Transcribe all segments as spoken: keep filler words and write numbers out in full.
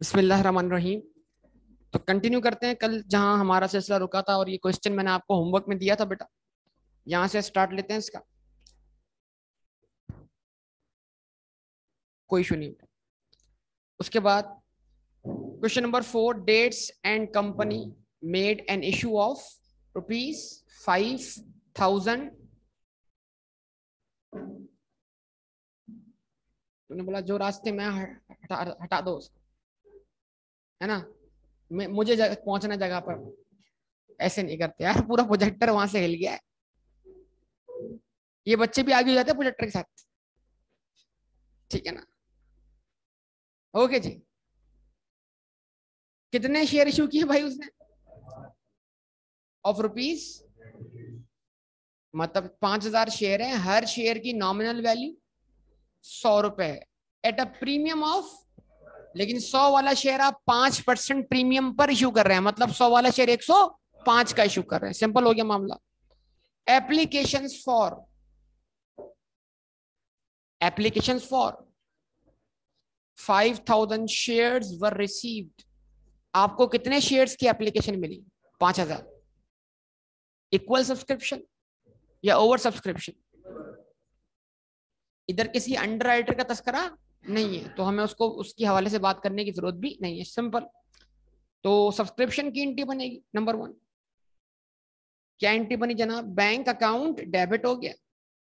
बिस्मिल्लाहिर्रहमानिर्रहीम। तो कंटिन्यू करते हैं कल जहां हमारा सिलसिला रुका था, और ये क्वेश्चन मैंने आपको होमवर्क में दिया था बेटा, यहां से स्टार्ट लेते हैं इसका। कोई इशू नहीं। उसके बाद question number four, dates and company made an issue of rupees five thousand. तूने बोला जो रास्ते में हटा हटा दो उसको, है ना। मैं मुझे जग, पहुंचना जगह पर ऐसे नहीं करते यार। पूरा प्रोजेक्टर वहां से हिल गया है। ये बच्चे भी आगे हो जाते हैं प्रोजेक्टर के साथ, ठीक है ना। ओके जी। कितने शेयर इशू किए भाई उसने? ऑफ रुपीज, मतलब पांच हजार शेयर है, हर शेयर की नॉमिनल वैल्यू सौ रुपए है, एट अ प्रीमियम ऑफ, लेकिन सौ वाला शेयर आप पांच परसेंट प्रीमियम पर इशू कर रहे हैं, मतलब सौ वाला शेयर एक सौ पांच का इशू कर रहे हैं। सिंपल हो गया मामला। Applications for applications for five thousand shares were received. आपको कितने शेयर्स की एप्लीकेशन मिली? पांच हजार। इक्वल सब्सक्रिप्शन या ओवर सब्सक्रिप्शन? इधर किसी अंडरराइटर का तस्करा नहीं है, तो हमें उसको उसकी हवाले से बात करने की जरूरत भी नहीं है। सिंपल। तो सब्सक्रिप्शन की एंट्री बनेगी नंबर वन। क्या एंट्री बनी जनाब? बैंक अकाउंट डेबिट हो गया,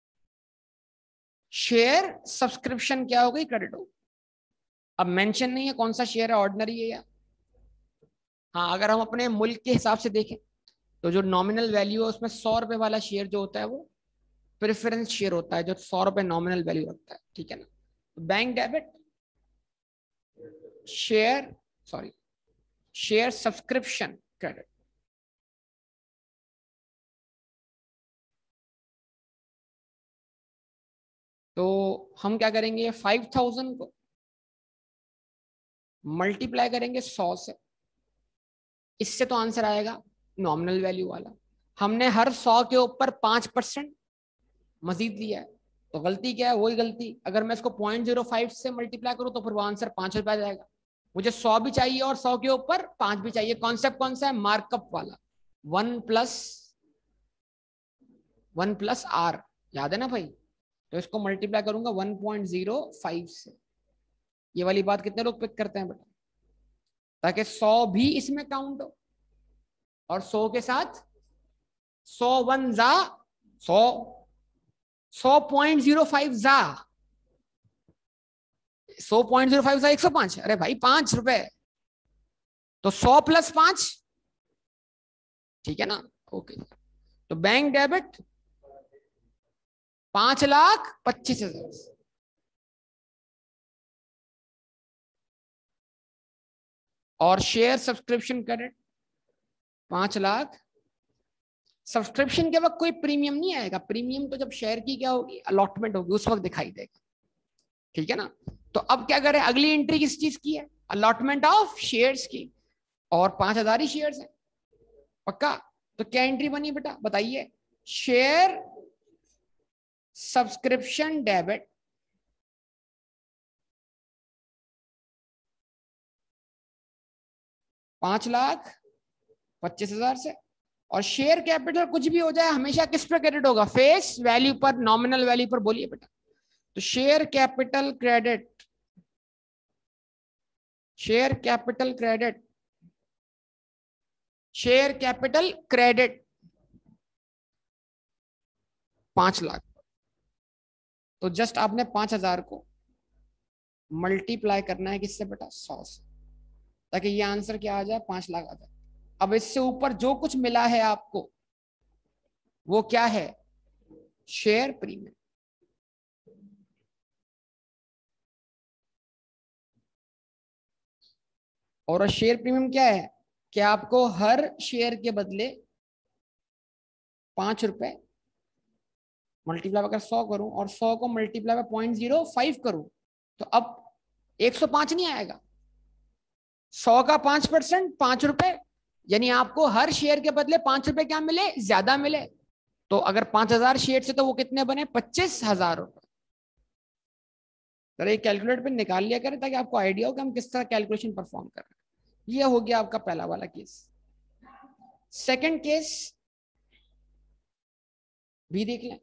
शेयर सब्सक्रिप्शन क्या हो गई? क्रेडिट हो। अब मेंशन नहीं है कौन सा शेयर है, ऑर्डिनरी है या, हाँ अगर हम अपने मुल्क के हिसाब से देखें तो जो नॉमिनल वैल्यू है उसमें सौ रुपए वाला शेयर जो होता है वो प्रेफरेंस शेयर होता है, जो सौ रुपए नॉमिनल वैल्यू रखता है, ठीक है ना। Bank debit, share sorry share subscription credit. तो हम क्या करेंगे? फाइव थाउजेंड को मल्टीप्लाई करेंगे सौ से, इससे तो आंसर आएगा नॉमिनल वैल्यू वाला। हमने हर सौ के ऊपर पांच परसेंट मजीद लिया है, तो गलती क्या है? वही गलती। अगर मैं इसको पॉइंट जीरो फाइव से मल्टीप्लाई करूं तो फिर वो आंसर पांच रुपए आ जाएगा। मुझे सौ भी चाहिए और सौ के ऊपर पांच भी चाहिए। कॉन्सेप्ट कौन सा है? मार्कअप वाला। One plus one plus R, याद है ना भाई। तो इसको मल्टीप्लाई करूंगा वन पॉइंट जीरो फाइव से। ये वाली बात कितने लोग पिक करते हैं बेटा? ताकि सौ भी इसमें काउंट हो, और सौ के साथ सौ वन जा सौ, सौ पॉइंट जीरो फाइव जा सौ पॉइंट जीरो फाइव एक सौ पांच। अरे भाई पांच रुपए, तो सौ प्लस पांच, ठीक है ना। ओके। तो बैंक डेबिट पांच लाख पच्चीस हजार, और शेयर सब्सक्रिप्शन क्रेडिट पांच लाख। सब्सक्रिप्शन के वक्त कोई प्रीमियम नहीं आएगा, प्रीमियम तो जब शेयर की क्या होगी, अलॉटमेंट होगी, उस वक्त दिखाई देगा, ठीक है ना। तो अब क्या करें? अगली एंट्री किस चीज की है? अलॉटमेंट ऑफ शेयर्स की, और पांच हजार ही शेयर्स है पक्का। तो क्या एंट्री बनी बेटा बताइए? शेयर सब्सक्रिप्शन डेबिट पांच लाख पच्चीस हजार से, और शेयर कैपिटल कुछ भी हो जाए हमेशा किस पे क्रेडिट होगा? फेस वैल्यू पर, नॉमिनल वैल्यू पर। बोलिए बेटा। तो share capital credit, share capital credit share capital credit पांच लाख। तो जस्ट आपने पांच हजार को मल्टीप्लाई करना है किससे बेटा? सौ से, ताकि ये आंसर क्या आ जाए? पांच लाख आ जाए। अब इससे ऊपर जो कुछ मिला है आपको वो क्या है? Share premium. और शेयर प्रीमियम क्या है? कि आपको हर शेयर के बदले पांच रुपए मल्टीप्लाई अगर सौ करूं और सौ को मल्टीप्लाई पॉइंट जीरो फाइव करूं, तो अब एक सौ पांच नहीं आएगा। सौ का पांच परसेंट पांच रुपए, यानी आपको हर शेयर के बदले पांच रुपए क्या मिले? ज्यादा मिले। तो अगर पांच हजार शेयर से तो वो कितने बने? पच्चीस हजार रुपए। जरा एक कैलकुलेटर पे निकाल लिया करें ताकि आपको आइडिया हो कि हम किस तरह कैलकुलेशन परफॉर्म कर रहे हैं। ये हो गया आपका पहला वाला केस। सेकंड केस भी देख लें।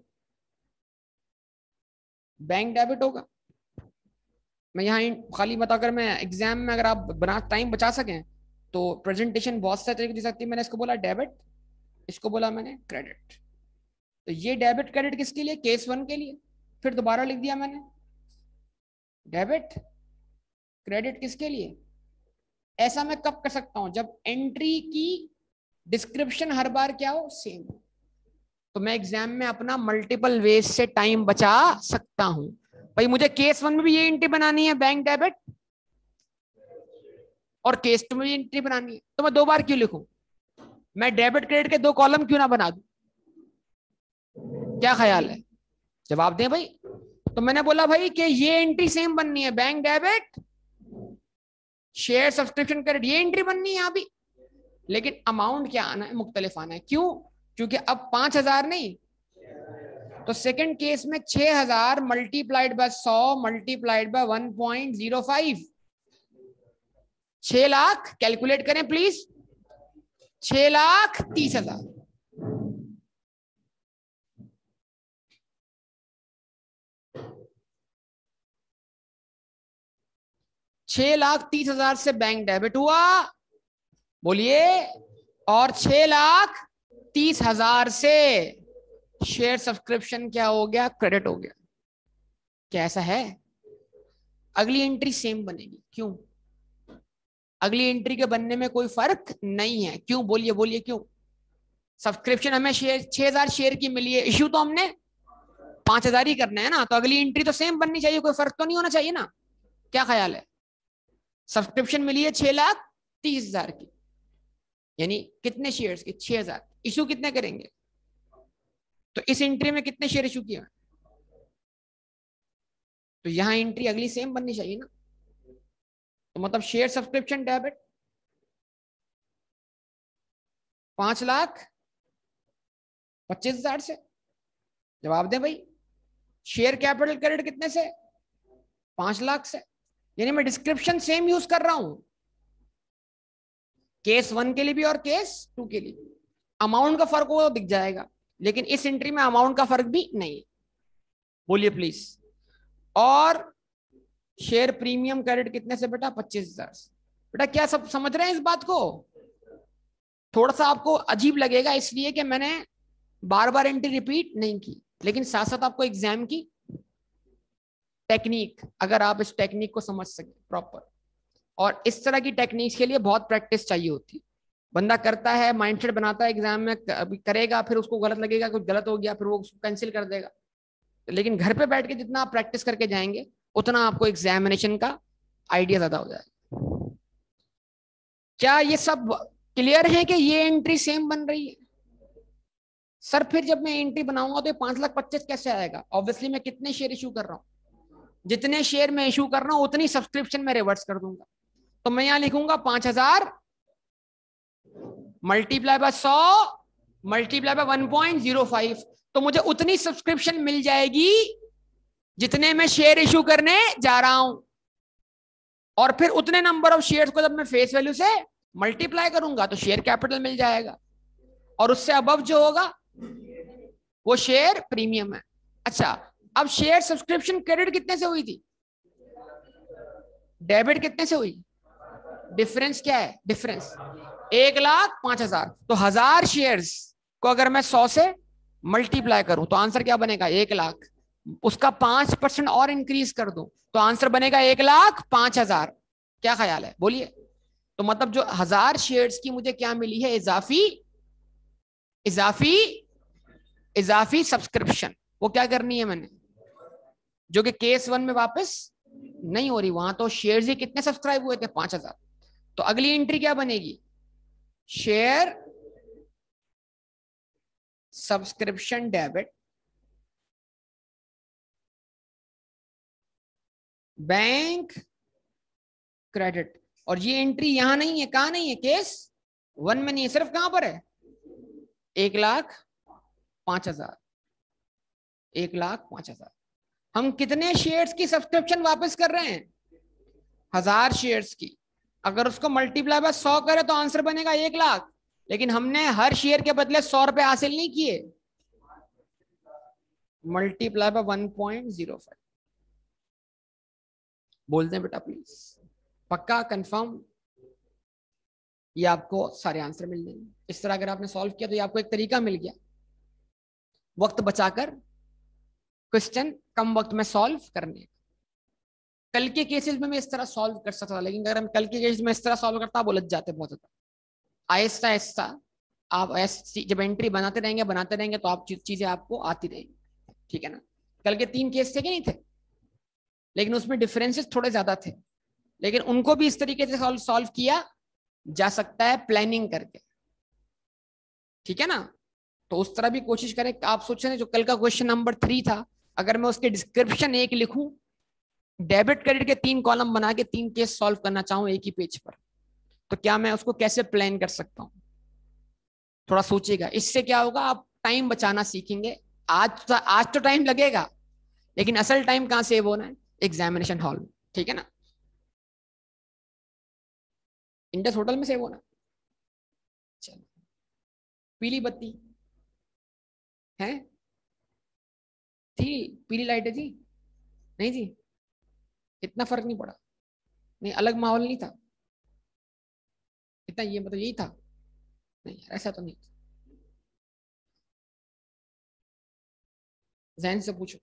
बैंक डेबिट होगा। मैं यहाँ खाली बताकर मैं एग्जाम में अगर आप बना टाइम बचा सकें तो प्रेजेंटेशन बहुत सारे तरीके दे सकती है। मैंने इसको बोला डेबिट, इसको बोला मैंने क्रेडिट। तो ये डेबिट क्रेडिट किसके लिए? केस वन के लिए। फिर दोबारा लिख दिया मैंने डेबिट क्रेडिट किसके लिए। ऐसा मैं कब कर सकता हूं? जब एंट्री की डिस्क्रिप्शन हर बार क्या हो? सेम। तो मैं एग्जाम में अपना मल्टीपल वेज से टाइम बचा सकता हूं। भाई मुझे केस वन में भी ये एंट्री बनानी है बैंक डेबिट, और केस टू में भी एंट्री बनानी है, तो मैं दो बार क्यों लिखूं? मैं डेबिट क्रेडिट के दो कॉलम क्यों ना बना दूं? क्या ख्याल है? जवाब दें भाई। तो मैंने बोला भाई कि ये एंट्री सेम बननी है, bank debit share subscription credit, ये एंट्री बननी है यहां भी, लेकिन अमाउंट क्या आना है? मुख्तलिफ आना है। क्यों? क्योंकि अब पांच हजार नहीं, तो सेकंड केस में छह हजार मल्टीप्लाइड बाय सौ multiplied by one point zero five, छह लाख। कैलकुलेट करें प्लीज। छह लाख तीस हजार। छह लाख तीस हजार से बैंक डेबिट हुआ, बोलिए, और छह लाख तीस हजार से शेयर सब्सक्रिप्शन क्या हो गया? क्रेडिट हो गया। क्या ऐसा है? अगली एंट्री सेम बनेगी। क्यों? अगली एंट्री के बनने में कोई फर्क नहीं है। क्यों? बोलिए बोलिए क्यों? सब्सक्रिप्शन हमें शेयर छह हजार शेयर की मिली है, इश्यू तो हमने पांच हजार ही करना है ना, तो अगली एंट्री तो सेम बननी चाहिए, कोई फर्क तो नहीं होना चाहिए ना। क्या ख्याल है? सब्सक्रिप्शन मिली है छह लाख तीस हजार की, यानी कितने शेयर्स की? छह हजार। इशू कितने करेंगे? तो इस एंट्री में कितने शेयर इशू किए? तो यहां एंट्री अगली सेम बननी चाहिए ना। तो मतलब शेयर सब्सक्रिप्शन डेबिट पांच लाख पच्चीस हजार से। जवाब दें भाई। शेयर कैपिटल क्रेडिट कितने से? पांच लाख से। यानी मैं डिस्क्रिप्शन सेम यूज कर रहा हूं, केस वन के लिए भी और केस टू के लिए। अमाउंट का फर्क हो दिख जाएगा, लेकिन इस एंट्री में अमाउंट का फर्क भी नहीं। बोलिए प्लीज। और शेयर प्रीमियम क्रेडिट कितने से बेटा? पच्चीस हजार से। बेटा क्या सब समझ रहे हैं इस बात को? थोड़ा सा आपको अजीब लगेगा इसलिए कि मैंने बार बार एंट्री रिपीट नहीं की, लेकिन साथ साथ आपको एग्जाम की टेक्निक, अगर आप इस टेक्निक को समझ सके प्रॉपर, और इस तरह की टेक्निक्स के लिए बहुत प्रैक्टिस चाहिए होती है। बंदा करता है, माइंडसेट बनाता है, एग्जाम में करेगा, फिर उसको गलत लगेगा, कुछ गलत हो गया, फिर वो उसको कैंसिल कर देगा। लेकिन घर पे बैठ के जितना आप प्रैक्टिस करके जाएंगे उतना आपको एग्जामिनेशन का आइडिया ज्यादा हो जाएगा। क्या ये सब क्लियर है कि ये एंट्री सेम बन रही है? सर फिर जब मैं एंट्री बनाऊंगा तो ये पांच लाख पच्चीस कैसे आएगा? ऑब्वियसली मैं कितने शेयर इशू कर रहा हूं, जितने शेयर में इशू कर रहा हूं उतनी सब्सक्रिप्शन में रिवर्स कर दूंगा। तो मैं यहां लिखूंगा पांच हजार मल्टीप्लाई बाय सौ multiply by one point zero five, तो मुझे उतनी सब्सक्रिप्शन मिल जाएगी जितने में शेयर इशू करने जा रहा हूं। और फिर उतने नंबर ऑफ शेयर्स को जब मैं फेस वैल्यू से मल्टीप्लाई करूंगा तो शेयर कैपिटल मिल जाएगा, और उससे अबव जो होगा वो शेयर प्रीमियम है। अच्छा, अब शेयर सब्सक्रिप्शन क्रेडिट कितने से हुई थी? डेबिट कितने से हुई? डिफरेंस क्या है? डिफरेंस एक लाख पांच हजार। तो हजार शेयर्स को अगर मैं सौ से मल्टीप्लाई करूं तो आंसर क्या बनेगा? एक लाख। उसका पांच परसेंट और इंक्रीज कर दूं तो आंसर बनेगा एक लाख पांच हजार। क्या ख्याल है? बोलिए। तो मतलब जो हजार शेयर्स की मुझे क्या मिली है? इजाफी इजाफी इजाफी सब्सक्रिप्शन। वो क्या करनी है मैंने, जो कि केस वन में वापस नहीं हो रही। वहां तो शेयर्स ही कितने सब्सक्राइब हुए थे? पांच हजार। तो अगली एंट्री क्या बनेगी? Share subscription debit bank credit. और ये एंट्री यहां नहीं है। कहां नहीं है? केस वन में नहीं है, सिर्फ कहां पर है? एक लाख पांच हजार एक लाख पांच हजार। हम कितने शेयर्स की सब्सक्रिप्शन वापस कर रहे हैं? हजार शेयर्स की। अगर उसको मल्टीप्लाई बाय सौ करे तो आंसर बनेगा एक लाख, लेकिन हमने हर शेयर के बदले सौ रुपए हासिल नहीं किए, multiply by one point zero five. बोलते हैं बेटा प्लीज, पक्का कंफर्म? ये आपको सारे आंसर मिल जाएंगे। इस तरह अगर आपने सॉल्व किया तो ये आपको एक तरीका मिल गया वक्त बचाकर क्वेश्चन कम वक्त में सॉल्व करने। कल के केसेस में मैं इस तरह सॉल्व कर सकता था, लेकिन अगर हम कल के केसेस में इस तरह सॉल्व करता, आप उलझ जाते बहुत ज्यादा। आहिस्ता आहिस्ता आप ऐसी जब एंट्री बनाते रहेंगे बनाते रहेंगे तो आप चीजें आपको आती रहेंगी, ठीक है ना। कल के तीन केस थे कि नहीं थे, लेकिन उसमें डिफरेंसेस थोड़े ज्यादा थे, लेकिन उनको भी इस तरीके से सॉल्व सॉल्व किया जा सकता है प्लानिंग करके, ठीक है ना। तो उस तरह भी कोशिश करें। आप सोच रहे हैं जो कल का क्वेश्चन नंबर थ्री था, अगर मैं उसके डिस्क्रिप्शन एक लिखूं, डेबिट क्रेडिट के तीन कॉलम बना के तीन केस सॉल्व करना चाहूं एक ही पेज पर, तो क्या मैं उसको कैसे प्लान कर सकता हूं? थोड़ा सोचिएगा। इससे क्या होगा, आप टाइम बचाना सीखेंगे। आज आज तो टाइम लगेगा, लेकिन असल टाइम कहां सेव होना है? एग्जामिनेशन हॉल में, ठीक है ना। इंडस होटल में सेव होना। चलो, पीली बत्ती है? थी पीली लाइट है जी? नहीं जी, इतना फर्क नहीं पड़ा। नहीं, अलग माहौल नहीं था इतना, ये मतलब यही था? नहीं ऐसा तो नहीं। जैन से पूछो।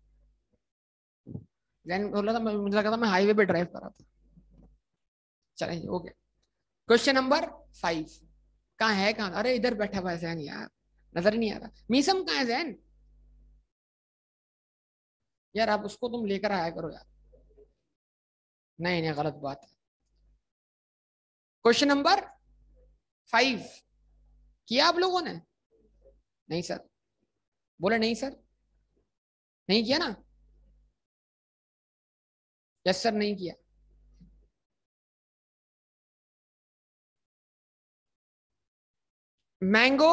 जैन बोला था, मुझे लगा था मैं हाईवे पे ड्राइव कर रहा था। चलिए ओके। Question number five. कहाँ है? कहाँ? अरे इधर बैठा हुआ है जैन यार, नजर ही नहीं आ रहा। मीसम कहाँ है जैन? यार आप उसको तुम लेकर आया करो यार। नहीं नहीं, गलत बात है। क्वेश्चन नंबर फाइव किया आप लोगों ने? नहीं सर। बोले नहीं सर, नहीं किया ना? यस सर, नहीं किया। मैंगो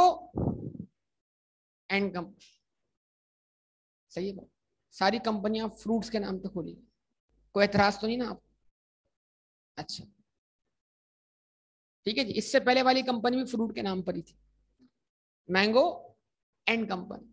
एंड कंपनी, सही है बात। सारी कंपनियां फ्रूट्स के नाम पे खोली, कोई एतराज तो नहीं ना आप? अच्छा ठीक है जी। इससे पहले वाली कंपनी भी फ्रूट के नाम पर ही थी, mango and company.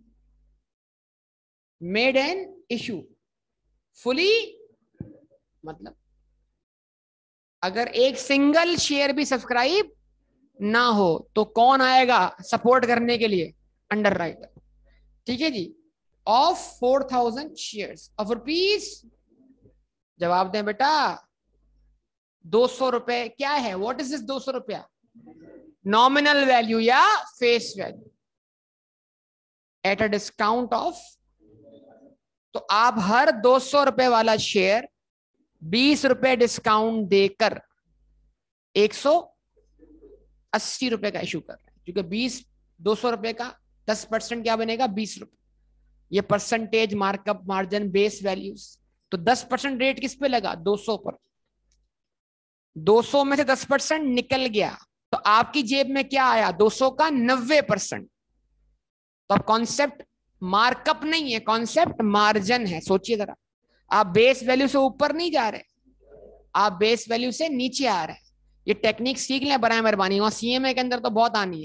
Made an issue fully, मतलब अगर एक सिंगल शेयर भी सब्सक्राइब ना हो तो कौन आएगा सपोर्ट करने के लिए? अंडर राइटर, ठीक है जी। Of four thousand share of rupees, जवाब दें बेटा। दो सौ रुपए क्या है? What is this? दो सौ रुपया नॉमिनल वैल्यू या face value at a discount of. तो आप हर दो सौ रुपए वाला शेयर बीस रुपए डिस्काउंट देकर एक सौ अस्सी रुपए का इशू कर रहे हैं, क्योंकि बीस दो सौ रुपए का दस परसेंट क्या बनेगा? बीस रुपए। ये percentage markup margin base values, तो दस परसेंट रेट किस पे लगा? दो सौ पर। दो सौ में से दस परसेंट निकल गया तो आपकी जेब में क्या आया? दो सौ का नब्बे परसेंट। तो अब कॉन्सेप्ट मार्कअप नहीं है, कॉन्सेप्ट मार्जिन है। सोचिए जरा, आप बेस वैल्यू से ऊपर नहीं जा रहे, आप बेस वैल्यू से नीचे आ रहे हैं। ये टेक्निक सीख लें बराए मेहरबानी, वहां सीएमए के अंदर तो बहुत आनी है,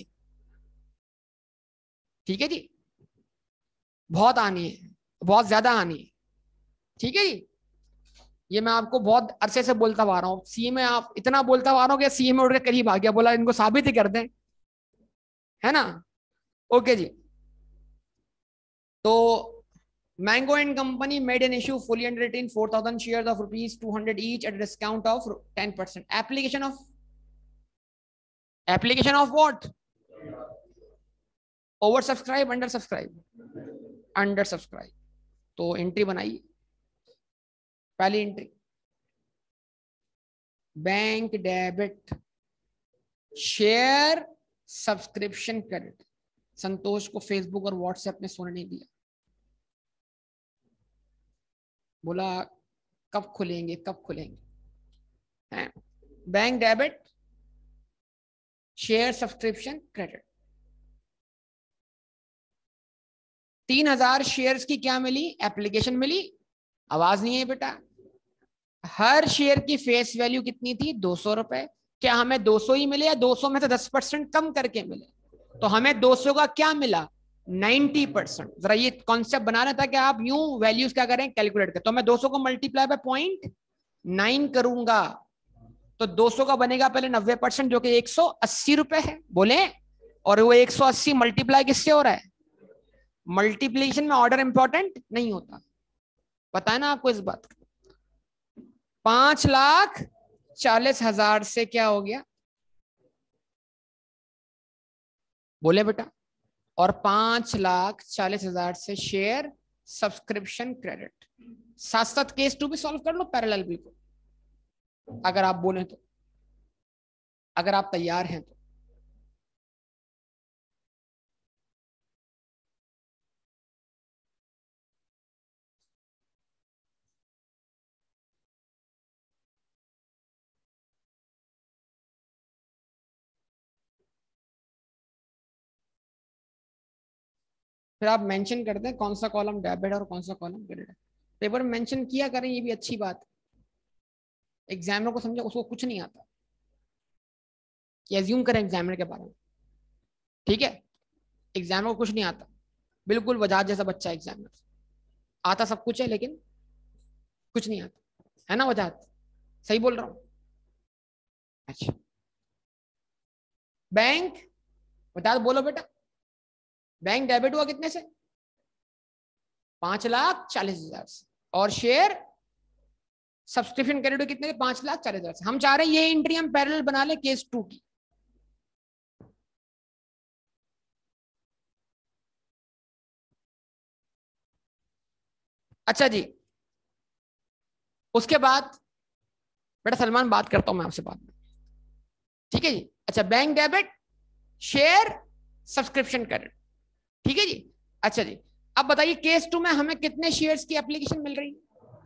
ठीक है जी। बहुत आनी है, बहुत ज्यादा आनी है, ठीक है जी। ये मैं आपको बहुत अरसे से बोलता आ रहा हूँ। सीएमए आप इतना बोलता आ रहा हूँ कि सीएमए उठ के करीब आ गया, बोला इनको साबित ही कर दें, है ना। ओके जी। तो mango and company made an issue fully underwritten four thousand shares of rupees two hundred each at a discount of ten percent. Application of application of what? Over subscribe, under subscribe? Under subscribe. तो entry बनाइए। पहली entry, bank debit share subscription credit. Santosh को Facebook और WhatsApp में सोने नहीं दिया, बोला कब खुलेंगे कब खुलेंगे, हैं? Bank debit share subscription credit. तीन हजार शेयर्स की क्या मिली? एप्लीकेशन मिली, आवाज नहीं है बेटा? हर शेयर की फेस वैल्यू कितनी थी? दो सौ रुपए। क्या हमें दो सौ ही मिले या दो सौ में से दस परसेंट कम करके मिले? तो हमें दो सौ का क्या मिला? नब्बे परसेंट। जरा ये कॉन्सेप्ट बनाना था कि आप यूं वैल्यूज क्या करें, कैलकुलेट करें। तो मैं दो सौ को मल्टीप्लाई बाय पॉइंट नाइन करूंगा तो दो सौ का बनेगा पहले नब्बे परसेंट जो कि एक सौ अस्सी रुपए है, बोले। और वो एक सौ अस्सी मल्टीप्लाई किससे हो रहा है? मल्टीप्लीकेशन में ऑर्डर इंपॉर्टेंट नहीं होता, पता है ना आपको इस बात का। पांच लाख चालीस हजार से क्या हो गया, बोले बेटा? और पांच लाख चालीस हजार से शेयर सब्सक्रिप्शन क्रेडिट। साथ साथ केस टू भी सॉल्व कर लो पैरेलल बिल्कुल, अगर आप बोले तो, अगर आप तैयार हैं तो। फिर आप मेंशन कर दें कौन सा कॉलम डेबिट और कौन सा कॉलम क्रेडिट है। पेपर में मेंशन किया करें, ये भी अच्छी बात है। एग्जामिनर को समझो, उसको कुछ नहीं आता कि एज्यूम करें एग्जामिनर के बारे में, ठीक है? एग्जामिनर को कुछ नहीं आता, बिल्कुल बजाज जैसा बच्चा है एग्जामिनर। आता सब कुछ है लेकिन कुछ नहीं आता, है ना बजाज? सही बोल रहा हूँ? अच्छा, बैंक बता दो, बोलो बेटा। बैंक डेबिट हुआ कितने से? पांच लाख चालीस हजार से। और शेयर सब्सक्रिप्शन क्रेडिट कितने? पांच लाख चालीस हजार से। हम चाह रहे हैं ये एंट्री हम पैरेलल बना ले केस टू की। अच्छा जी, उसके बाद बेटा सलमान बात करता हूं मैं आपसे बाद में, ठीक है जी? अच्छा, bank debit, share subscription credit, ठीक है जी? अच्छा जी, अब बताइए केस टू में हमें कितने शेयर्स की एप्लीकेशन मिल रही है?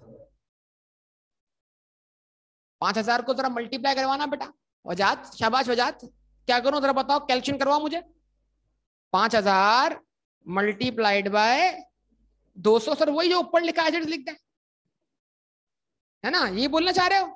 पांच हजार को जरा मल्टीप्लाई करवाना बेटा। वजात, शाबाश वजात। क्या करूं जरा बताओ, कैलकुलेशन करवाओ मुझे। पांच हजार मल्टीप्लाइड बाय दो सौ। सर वही जो ऊपर लिखा है लिख दें, है ना? ये बोलना चाह रहे हो?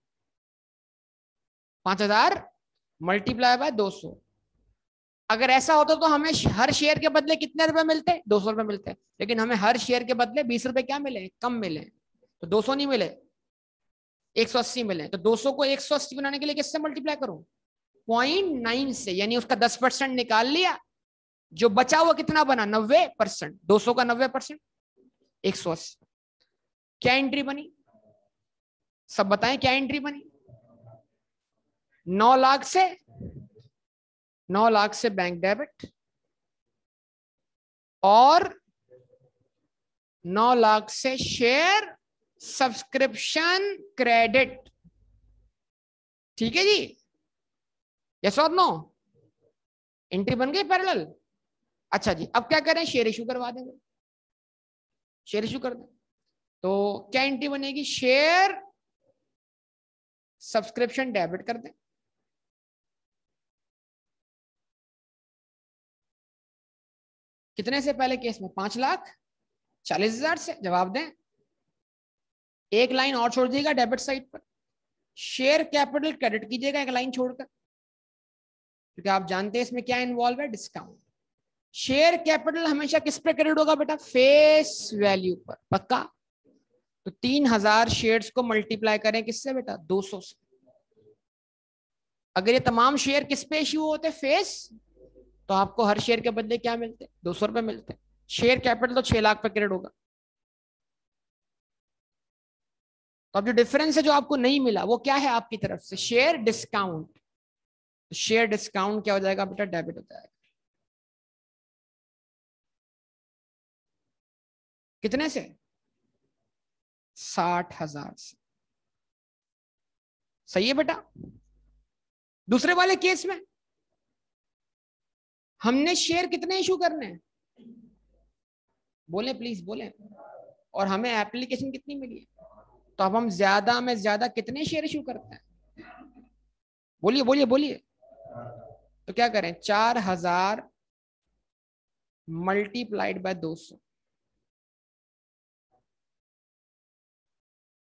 पांच हजार मल्टीप्लाई बाय दो सौ। अगर ऐसा होता तो हमें हर शेयर के बदले कितने रुपए मिलते? दो सौ रुपए मिलते। लेकिन हमें हर शेयर के बदले बीस रुपए क्या मिले? कम मिले। तो दो सौ नहीं मिले, एक सौ अस्सी मिले। तो दो सौ को एक सौ अस्सी बनाने के लिए किससे मल्टीप्लाई करूं? पॉइंट नाइन से, यानी उसका दस परसेंट निकाल लिया। जो बचा हुआ कितना बना? नब्बे परसेंट। दो सौ का नब्बे परसेंट एक सौ अस्सी। क्या एंट्री बनी? सब बताएं क्या एंट्री बनी? नौ लाख से, नौ लाख से बैंक डेबिट और नौ लाख से शेयर सब्सक्रिप्शन क्रेडिट, ठीक है जी? यस और नो? एंट्री बन गई पैरेलल। अच्छा जी, अब क्या करें? शेयर इशू करवा देंगे। शेयर इशू कर दें तो क्या एंट्री बनेगी? शेयर सब्सक्रिप्शन डेबिट कर दें। कितने से पहले केस में? पांच लाख चालीस हजार से। जवाब दें। एक लाइन और छोड़ दीजिएगा डेबिट साइड पर, शेयर कैपिटल क्रेडिट कीजिएगा एक लाइन छोड़कर, क्योंकि आप जानते हैं इसमें क्या इन्वॉल्व है? डिस्काउंट। शेयर कैपिटल हमेशा किस पे क्रेडिट होगा बेटा? फेस वैल्यू पर, पक्का? तो तीन हजार शेयर्स को मल्टीप्लाई करें किससे बेटा? दो सौ से। अगर ये तमाम शेयर किस पे इश्यू होते? फेस। तो आपको हर शेयर के बदले क्या मिलते? दो सौ रुपए मिलते। शेयर कैपिटल तो छह लाख पे क्रेडिट होगा। तो अब जो डिफरेंस है जो आपको नहीं मिला वो क्या है आपकी तरफ से? Share discount. शेयर डिस्काउंट क्या हो जाएगा बेटा? डेबिट हो जाएगा। कितने से? साठ हजार से। सही है बेटा? दूसरे वाले केस में हमने शेयर कितने इशू करने हैं? बोले प्लीज बोले। और हमें एप्लीकेशन कितनी मिली है? तो अब हम ज्यादा में ज्यादा कितने शेयर इशू करते हैं? बोलिए बोलिए बोलिए। तो क्या करें? चार हजार मल्टीप्लाइड बाय दो सौ।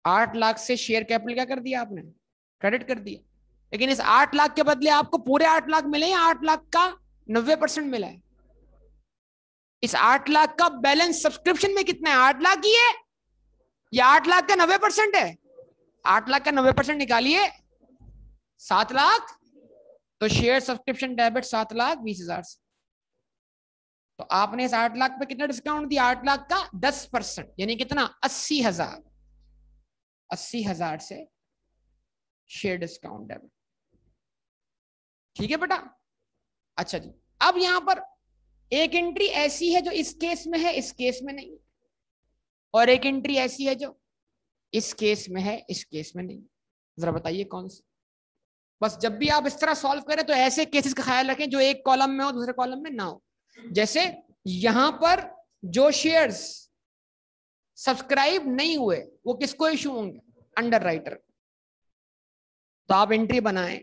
आठ लाख से शेयर कैपिटल क्या कर दिया आपने, क्रेडिट कर दिया। लेकिन इस आठ लाख के बदले आपको पूरे आठ लाख मिले या आठ लाख का नब्बे परसेंट मिला है। इस आठ लाख का बैलेंस सब्सक्रिप्शन में कितना है, आठ लाख ही है या आठ लाख का नब्बे परसेंट है। आठ लाख का नब्बे परसेंट निकालिए, सात लाख। तो शेयर सब्सक्रिप्शन डेबिट सात लाख बीस हजार से। तो आपने इस आठ लाख पे कितना डिस्काउंट दिया, आठ लाख का दस परसेंट, यानी कितना, अस्सी हजार। अस्सी हजार से शेयर डिस्काउंट डेबिट। ठीक है बेटा। अच्छा जी, अब यहां पर एक एंट्री ऐसी है जो इस केस में है, इस केस में नहीं, और एक एंट्री ऐसी है जो इस केस में है, इस केस में नहीं। जरा बताइए कौन सी। बस जब भी आप इस तरह सॉल्व करें तो ऐसे केसेस का ख्याल रखें जो एक कॉलम में हो दूसरे कॉलम में ना हो। जैसे यहां पर जो शेयर्स सब्सक्राइब नहीं हुए वो किसको इशू होंगे, अंडर राइटर। तो आप एंट्री बनाएं,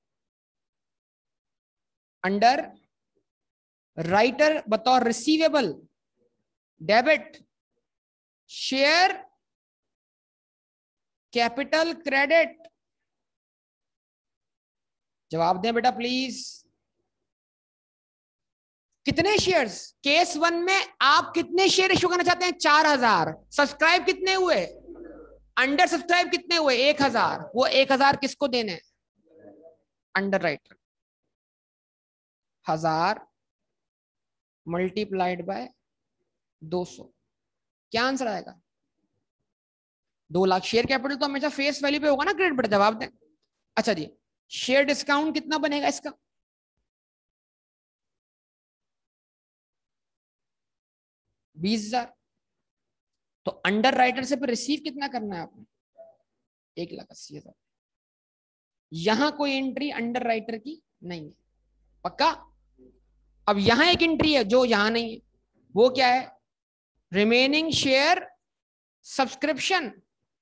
अंडर राइटर बतौर receivable debit share capital credit. जवाब दें बेटा प्लीज। कितने शेयर्स, केस वन में आप कितने शेयर इशू करना चाहते हैं, चार हजार। सब्सक्राइब कितने हुए, अंडर सब्सक्राइब कितने हुए, एक हजार। वो एक हजार किसको देने, अंडर राइटर। हजार मल्टीप्लाइड बाय दो सौ, क्या आंसर आएगा, दो लाख। शेयर कैपिटल तो हमेशा फेस वैल्यू पे होगा ना क्रेडिट, बेटा जवाब दें। अच्छा जी, शेयर डिस्काउंट कितना बनेगा इसका, बीस हजार। तो अंडर राइटर से फिर रिसीव कितना करना है आपने, एक लाख अस्सी हजार। यहां कोई एंट्री अंडर राइटर की नहीं है, पक्का। अब यहां एक एंट्री है जो यहां नहीं है, वो क्या है, रिमेनिंग शेयर सब्सक्रिप्शन।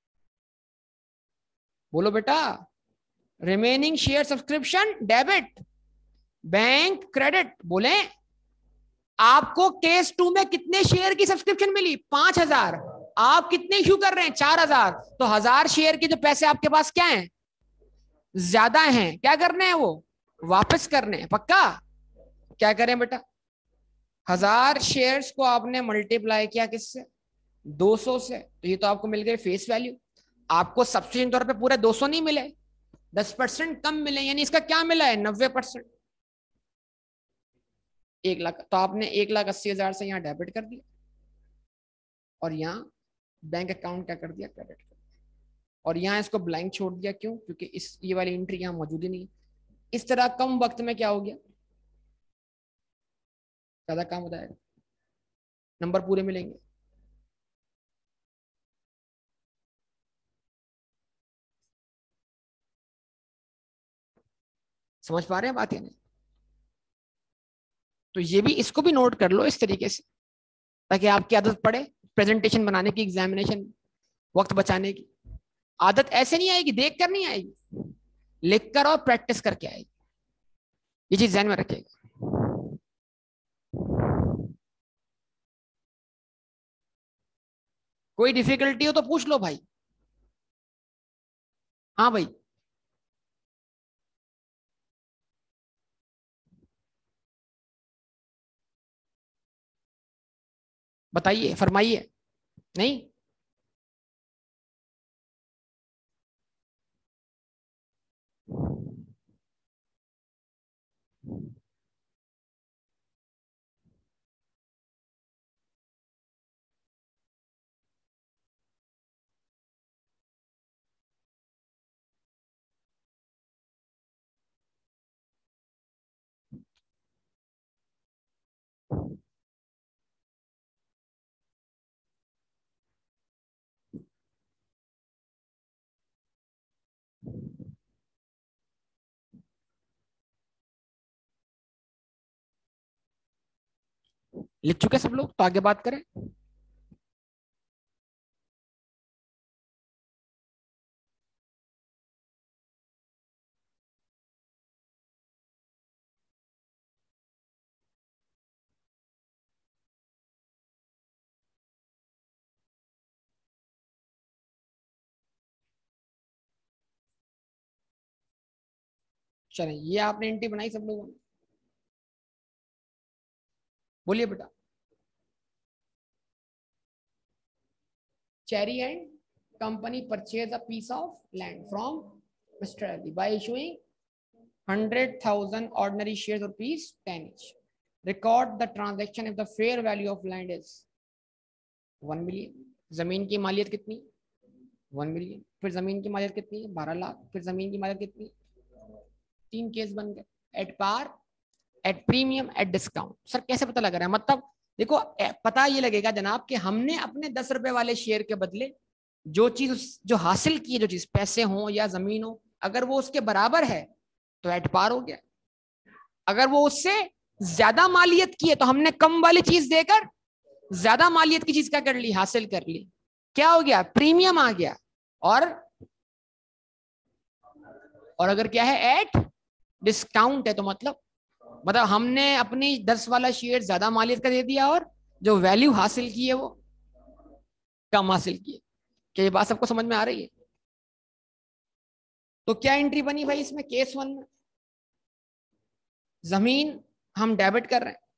बोलो बेटा, remaining share subscription debit bank credit. बोले आपको केस टू में कितने शेयर की सब्सक्रिप्शन मिली, पांच हजार। आप कितने इशू कर रहे हैं, चार हजार। तो हजार शेयर के जो पैसे आपके पास क्या हैं, ज्यादा हैं, क्या करने हैं वो, वापस करने हैं, पक्का। क्या करें बेटा, हजार शेयर्स को आपने मल्टीप्लाई किया किससे, दो सौ से। तो ये तो आपको मिल गए फेस वैल्यू। आपको सब्सिडेंट तौर पे पूरे दो सौ नहीं मिले, दस परसेंट कम मिले, यानी इसका क्या मिला है, नब्बे परसेंट। एक लाख, तो आपने एक लाख अस्सी हजार से यहाँ डेबिट कर दिया और यहाँ बैंक अकाउंट क्या कर दिया, क्रेडिट कर दिया। और यहाँ इसको ब्लैंक छोड़ दिया, क्यों, क्योंकि इस ये वाली एंट्री यहाँ मौजूद ही नहीं है। इस तरह कम वक्त में क्या हो गया, ज्यादा काम हो जाएगा, नंबर पूरे मिलेंगे। समझ पा रहे हैं बात या नहीं। तो ये भी, इसको भी नोट कर लो इस तरीके से, ताकि आपकी आदत पड़े प्रेजेंटेशन बनाने की, एग्जामिनेशन वक्त बचाने की। आदत ऐसे नहीं आएगी, देख कर नहीं आएगी, लिख कर और प्रैक्टिस करके आएगी। ये चीज ध्यान में रखिएगा। कोई डिफिकल्टी हो तो पूछ लो भाई। हाँ भाई, बताइए, फरमाइए। नहीं, लिख चुके सब लोग, तो आगे बात करें। चले, ये आपने एंट्री बनाई सब लोगों ने, बोलिए बेटा। Cherry and company purchase a piece of land from mister Ali by issuing hundred thousand ordinary share rupees ten each. Record the transaction if the fair value of land is one million. जमीन की मालियत कितनी? One million. फिर जमीन की मालियत कितनी है? बारह लाख. फिर जमीन की मालियत कितनी? तीन केस बन गए. At par, at premium, at discount. Sir कैसे पता लग रहा है? मतलब देखो, पता ये लगेगा जनाब कि हमने अपने दस रुपए वाले शेयर के बदले जो चीज जो हासिल की है, जो चीज पैसे हो या जमीन हो, अगर वो उसके बराबर है तो एट पार हो गया. अगर वो उससे ज्यादा मालियत की है तो हमने कम वाली चीज देकर ज्यादा मालियत की चीज क्या कर ली? हासिल कर ली. क्या हो गया? प्रीमियम आ गया. और और अगर क्या है? एट डिस्काउंट है. तो मतलब मतलब हमने अपनी दस वाला शेयर ज्यादा मालियत का दे दिया और जो वैल्यू हासिल की है वो कम हासिल की है. क्या ये बात सबको समझ में आ रही है? तो क्या एंट्री बनी भाई इसमें? केस वन में जमीन हम डेबिट कर रहे हैं,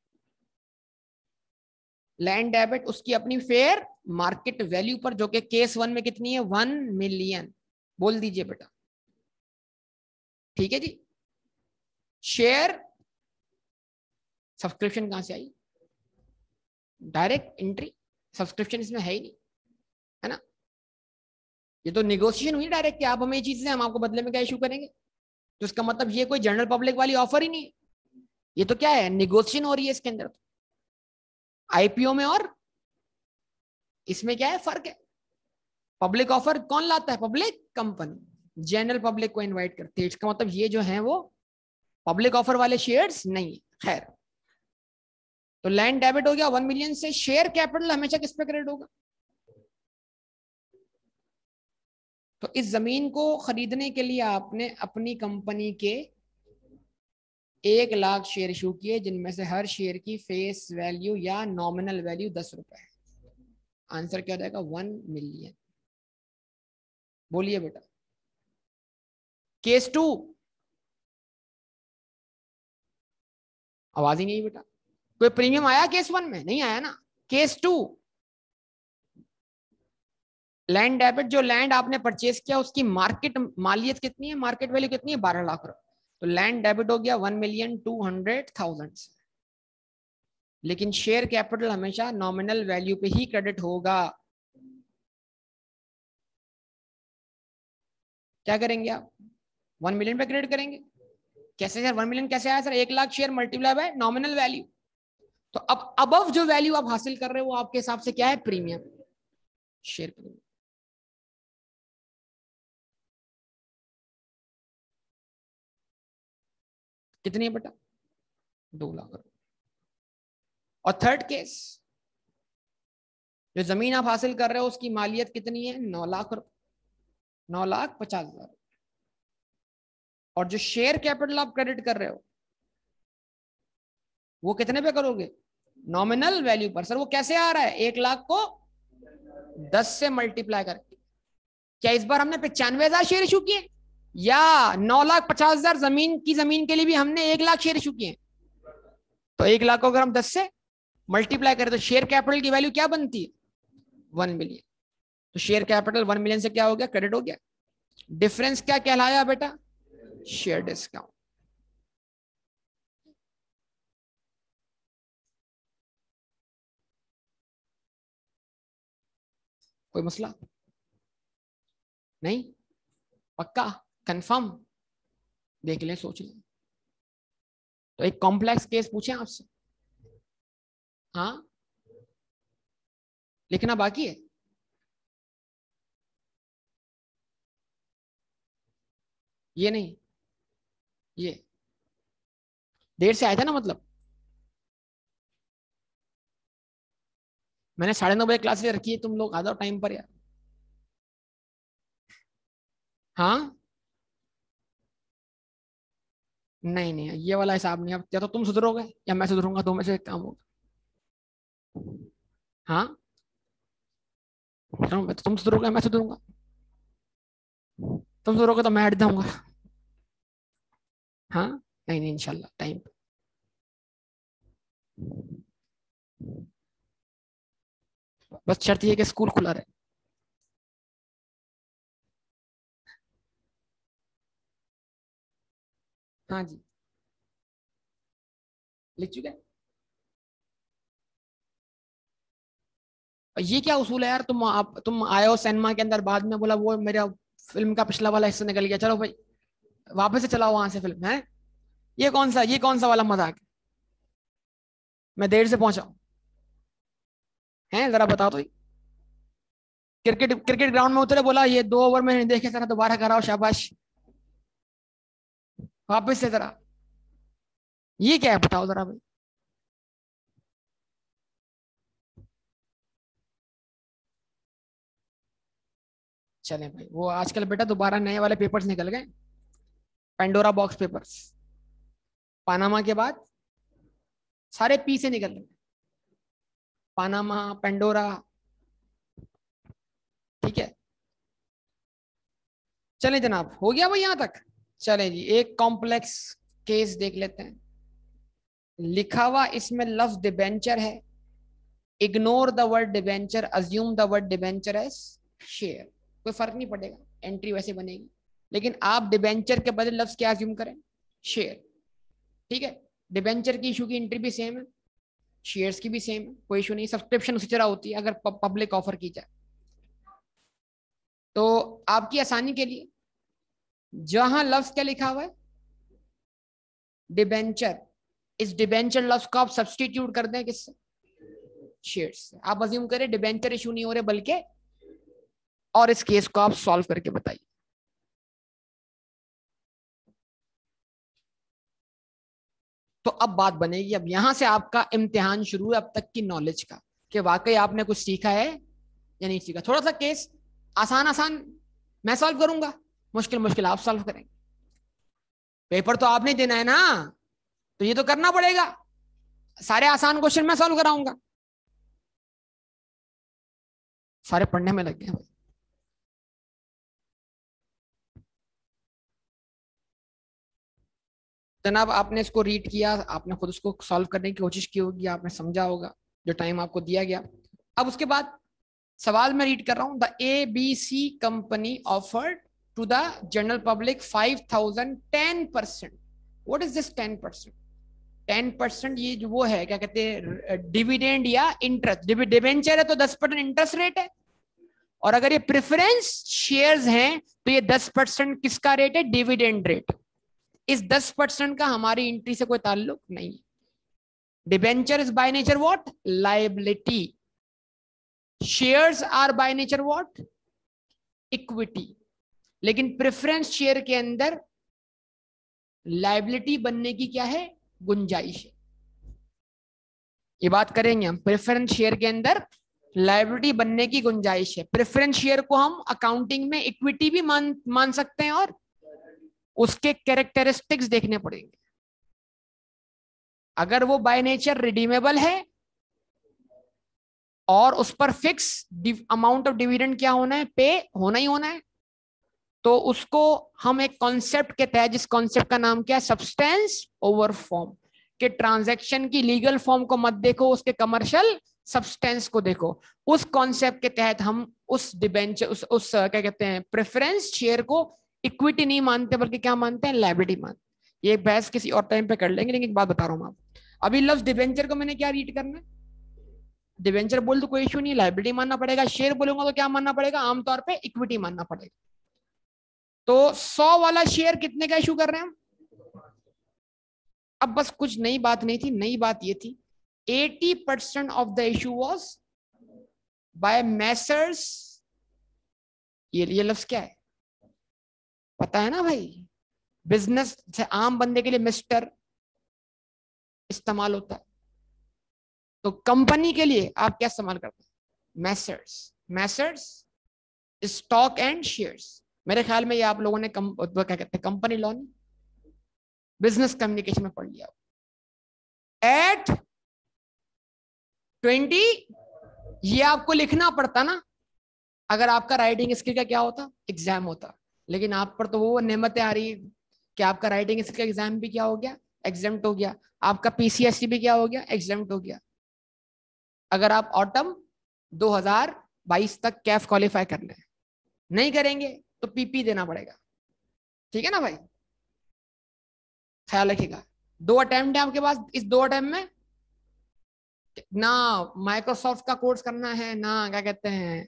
लैंड डेबिट, उसकी अपनी फेयर मार्केट वैल्यू पर, जो कि केस वन में कितनी है? One million. बोल दीजिए बेटा. ठीक है जी. शेयर सब्सक्रिप्शन कहां से आई? Direct entry. सब्सक्रिप्शन इसमें है ही नहीं, है ना. ये तो निगोशिएशन हुई डायरेक्ट कि आप हमें ये चीज दें, हम आपको बदले में क्या इशू करेंगे. तो इसका मतलब ये कोई जनरल पब्लिक वाली ऑफर ही नहीं है. ये तो क्या है? निगोशिएशन हो रही है इसके अंदर. आईपीओ में और इसमें क्या है? फर्क है. पब्लिक ऑफर कौन लाता है? Public company. जनरल पब्लिक को इनवाइट करती है. इसका मतलब ये जो है वो पब्लिक ऑफर वाले शेयर्स नहीं है. खैर, तो लैंड डेबिट हो गया वन मिलियन से. शेयर कैपिटल हमेशा किस पे क्रेडिट होगा? तो इस जमीन को खरीदने के लिए आपने अपनी कंपनी के एक लाख शेयर इशू किए, जिनमें से हर शेयर की फेस वैल्यू या नॉमिनल वैल्यू दस रुपए है. आंसर क्या हो जाएगा? One million. बोलिए बेटा. Case two. आवाज ही नहीं बेटा. कोई प्रीमियम आया केस वन में? नहीं आया ना. Case two, land debit. जो लैंड आपने परचेज किया उसकी मार्केट मालियत कितनी है? मार्केट वैल्यू कितनी है? बारह लाख रुपए. तो लैंड डेबिट हो गया one million two hundred thousand. लेकिन शेयर कैपिटल हमेशा नॉमिनल वैल्यू पे ही क्रेडिट होगा. क्या करेंगे आप? वन मिलियन पे क्रेडिट करेंगे. कैसे सर? वन मिलियन कैसे आया सर? एक lakh share multiply by nominal value. तो अब अबव जो वैल्यू आप हासिल कर रहे हो वो आपके हिसाब से क्या है? प्रीमियम. Share premium. कितनी है बेटा? दो लाख रुपए. और थर्ड केस, जो जमीन आप हासिल कर रहे हो उसकी मालियत कितनी है? नौ लाख रुपए. नौ लाख पचास हजार. और जो शेयर कैपिटल आप क्रेडिट कर रहे हो वो कितने पे करोगे? नॉमिनल वैल्यू पर. सर वो कैसे आ रहा है? एक लाख को दस से मल्टीप्लाई करके. क्या इस बार हमने पचानवे हजार शेयर इशू किए, या नौ लाख पचास हजार जमीन की जमीन के लिए भी हमने एक लाख शेयर इशू किए? तो एक लाख को अगर हम दस से मल्टीप्लाई करें तो शेयर कैपिटल की वैल्यू क्या बनती है? One million. तो शेयर कैपिटल वन मिलियन से क्या हो गया? क्रेडिट हो गया. डिफरेंस क्या कहलाया बेटा? Share discount. कोई मसला नहीं? पक्का? कंफर्म? देख लें, सोच लें. तो एक कॉम्प्लेक्स केस पूछे आपसे. हाँ, लिखना बाकी है. ये नहीं, ये देर से आया था ना. मतलब मैंने साढ़े नौ बजे क्लास ले रखी है. तुम लोग आ जाओ टाइम पर यार. हाँ, नहीं नहीं, ये वाला हिसाब नहीं. अब या तो तुम सुधरोगे या मैं सुधरूंगा, दो में से एक काम होगा. हाँ, तो तुम सुधरोगे मैं सुधरूंगा. तुम सुधरोगे तो मैं हट जाऊंगा. हाँ नहीं नहीं इंशाल्लाह टाइम पे। बस शर्त ये कि स्कूल खुला रहे। हाँ जी लिख चुके हैं। ये क्या उसूल है यार, तुम आप तुम आए हो सिनेमा के अंदर, बाद में बोला वो मेरा फिल्म का पिछला वाला हिस्सा निकल गया, चलो भाई वापस से चलाओ वहां से फिल्म है। ये कौन सा ये कौन सा वाला मजाक है? मैं देर से पहुंचा हूं है, जरा बता दो। क्रिकेट क्रिकेट ग्राउंड में उतरे, बोला ये दो ओवर में नहीं देखे, जरा दोबारा कराओ, शाबाश वापस से जरा। ये क्या है बताओ जरा भाई। चले भाई, वो आजकल बेटा दोबारा नए वाले पेपर्स निकल गए, पेंडोरा बॉक्स पेपर्स। पानामा के बाद सारे पी से निकल रहे, पानामा पेंडोरा। ठीक है चले जनाब, हो गया भाई यहां तक। चले जी एक कॉम्प्लेक्स केस देख लेते हैं। लिखा हुआ इसमें लफ्ज डिबेंचर है, ignore the word debenture, assume the word debenture as share, कोई फर्क नहीं पड़ेगा, एंट्री वैसे बनेगी। लेकिन आप डिबेंचर के बदले लफ्ज क्या अज्यूम करें, शेयर। ठीक है, डिबेंचर की इशू की एंट्री भी सेम है, शेयर्स की भी सेम है, कोई इशू नहीं, सब्सक्रिप्शन उसी तरह होती है अगर पब्लिक ऑफर की जाए। तो आपकी आसानी के लिए जहां लफ्ज क्या लिखा हुआ है डिबेंचर, इस डिबेंचर लफ्ज को आप सब्सटीट्यूट कर दें किससे, शेयर्स से। आप अज्यूम करें डिबेंचर इशू नहीं हो रहे बल्कि, और इस केस को आप सॉल्व करके बताइए। तो अब बात बनेगी, अब यहां से आपका इम्तिहान शुरू है अब तक की नॉलेज का, कि वाकई आपने कुछ सीखा है या नहीं सीखा। थोड़ा सा केस आसान आसान मैं सॉल्व करूंगा, मुश्किल मुश्किल आप सॉल्व करेंगे। पेपर तो आपने देना है ना, तो ये तो करना पड़ेगा, सारे आसान क्वेश्चन मैं सॉल्व कराऊंगा। सारे पढ़ने में लग गए भाई। जनाब आपने इसको रीड किया, आपने खुद उसको सॉल्व करने की कोशिश की होगी, आपने समझा होगा जो टाइम आपको दिया गया। अब उसके बाद सवाल मैं रीड कर रहा हूं, the A B C company offered to the general public five thousand ten percent. What is this ten percent? Ten percent ये जो वो है क्या कहते हैं, डिविडेंड या इंटरेस्ट। डिवेंचर है तो दस परसेंट इंटरेस्ट रेट है, और अगर ये प्रेफरेंस शेयर्स हैं तो ये दस परसेंट किसका रेट है, डिविडेंड रेट। इस दस परसेंट का हमारी एंट्री से कोई ताल्लुक नहीं। Debenture is by nature what, liability. Shares are by nature what, equity. लेकिन प्रेफरेंस शेयर के अंदर लायबिलिटी बनने की क्या है, गुंजाइश है। ये बात करेंगे हम, प्रेफरेंस शेयर के अंदर लायबिलिटी बनने की गुंजाइश है। प्रेफरेंस शेयर को हम अकाउंटिंग में इक्विटी भी मान मान सकते हैं, और उसके कैरेक्टरिस्टिक्स देखने पड़ेंगे। अगर वो बाय नेचर रिडीमेबल है और उस पर फिक्स अमाउंट ऑफ डिविडेंड क्या होना है, पे होना ही होना है, तो उसको हम एक कॉन्सेप्ट के तहत, जिस कॉन्सेप्ट का नाम क्या है, सब्सटेंस ओवर फॉर्म, के ट्रांजैक्शन की लीगल फॉर्म को मत देखो, उसके कमर्शियल सब्सटेंस को देखो। उस कॉन्सेप्ट के तहत हम उस डिबेंचर उस, उस क्या कहते हैं प्रेफरेंस शेयर को इक्विटी नहीं मानते बल्कि क्या मानते हैं, लायबिलिटी मानते। ये बहस किसी और टाइम पे कर लेंगे, लेकिन एक बात बता रहा हूं मैं, अभी लफ्ज डिबेंचर को मैंने क्या रीड करना है, डिबेंचर बोल तो कोई इशू नहीं, लायबिलिटी मानना पड़ेगा। शेयर बोलूंगा तो क्या मानना पड़ेगा, आमतौर पर इक्विटी मानना पड़ेगा। तो सौ वाला शेयर कितने का इशू कर रहे हैं हम? अब बस कुछ नई बात नहीं थी, नई बात ये थी eighty percent of the issue was by messrs, ये ये लफ्ज क्या है पता है ना भाई, बिजनेस से आम बंदे के लिए मिस्टर इस्तेमाल होता है, तो कंपनी के लिए आप क्या इस्तेमाल करते हैं, messrs. Messrs stock and shares. मेरे ख्याल में ये आप लोगों ने कम, क्या कहते हैं कंपनी लॉ, बिजनेस कम्युनिकेशन में पढ़ लिया। एट ट्वेंटी, ये आपको लिखना पड़ता ना, अगर आपका राइटिंग स्किल का क्या होता, एग्जाम होता। लेकिन आप पर तो वो नेमतें आ रही कि आपका राइटिंग स्किल एग्जाम भी क्या हो गया, एग्जाम्प्ट हो गया, आपका पीसीएससी भी क्या हो गया, एग्जाम्प्ट हो गया। अगर आप ऑटम दो हज़ार बाईस तक कैफ क्वालिफाई करना है, नहीं करेंगे तो पीपी देना पड़ेगा। ठीक है ना भाई, ख्याल रखिएगा। दो अटेम्प्ट है आपके पास, इस दो अटेम्प्ट में ना माइक्रोसॉफ्ट का कोर्स करना है, ना क्या कहते हैं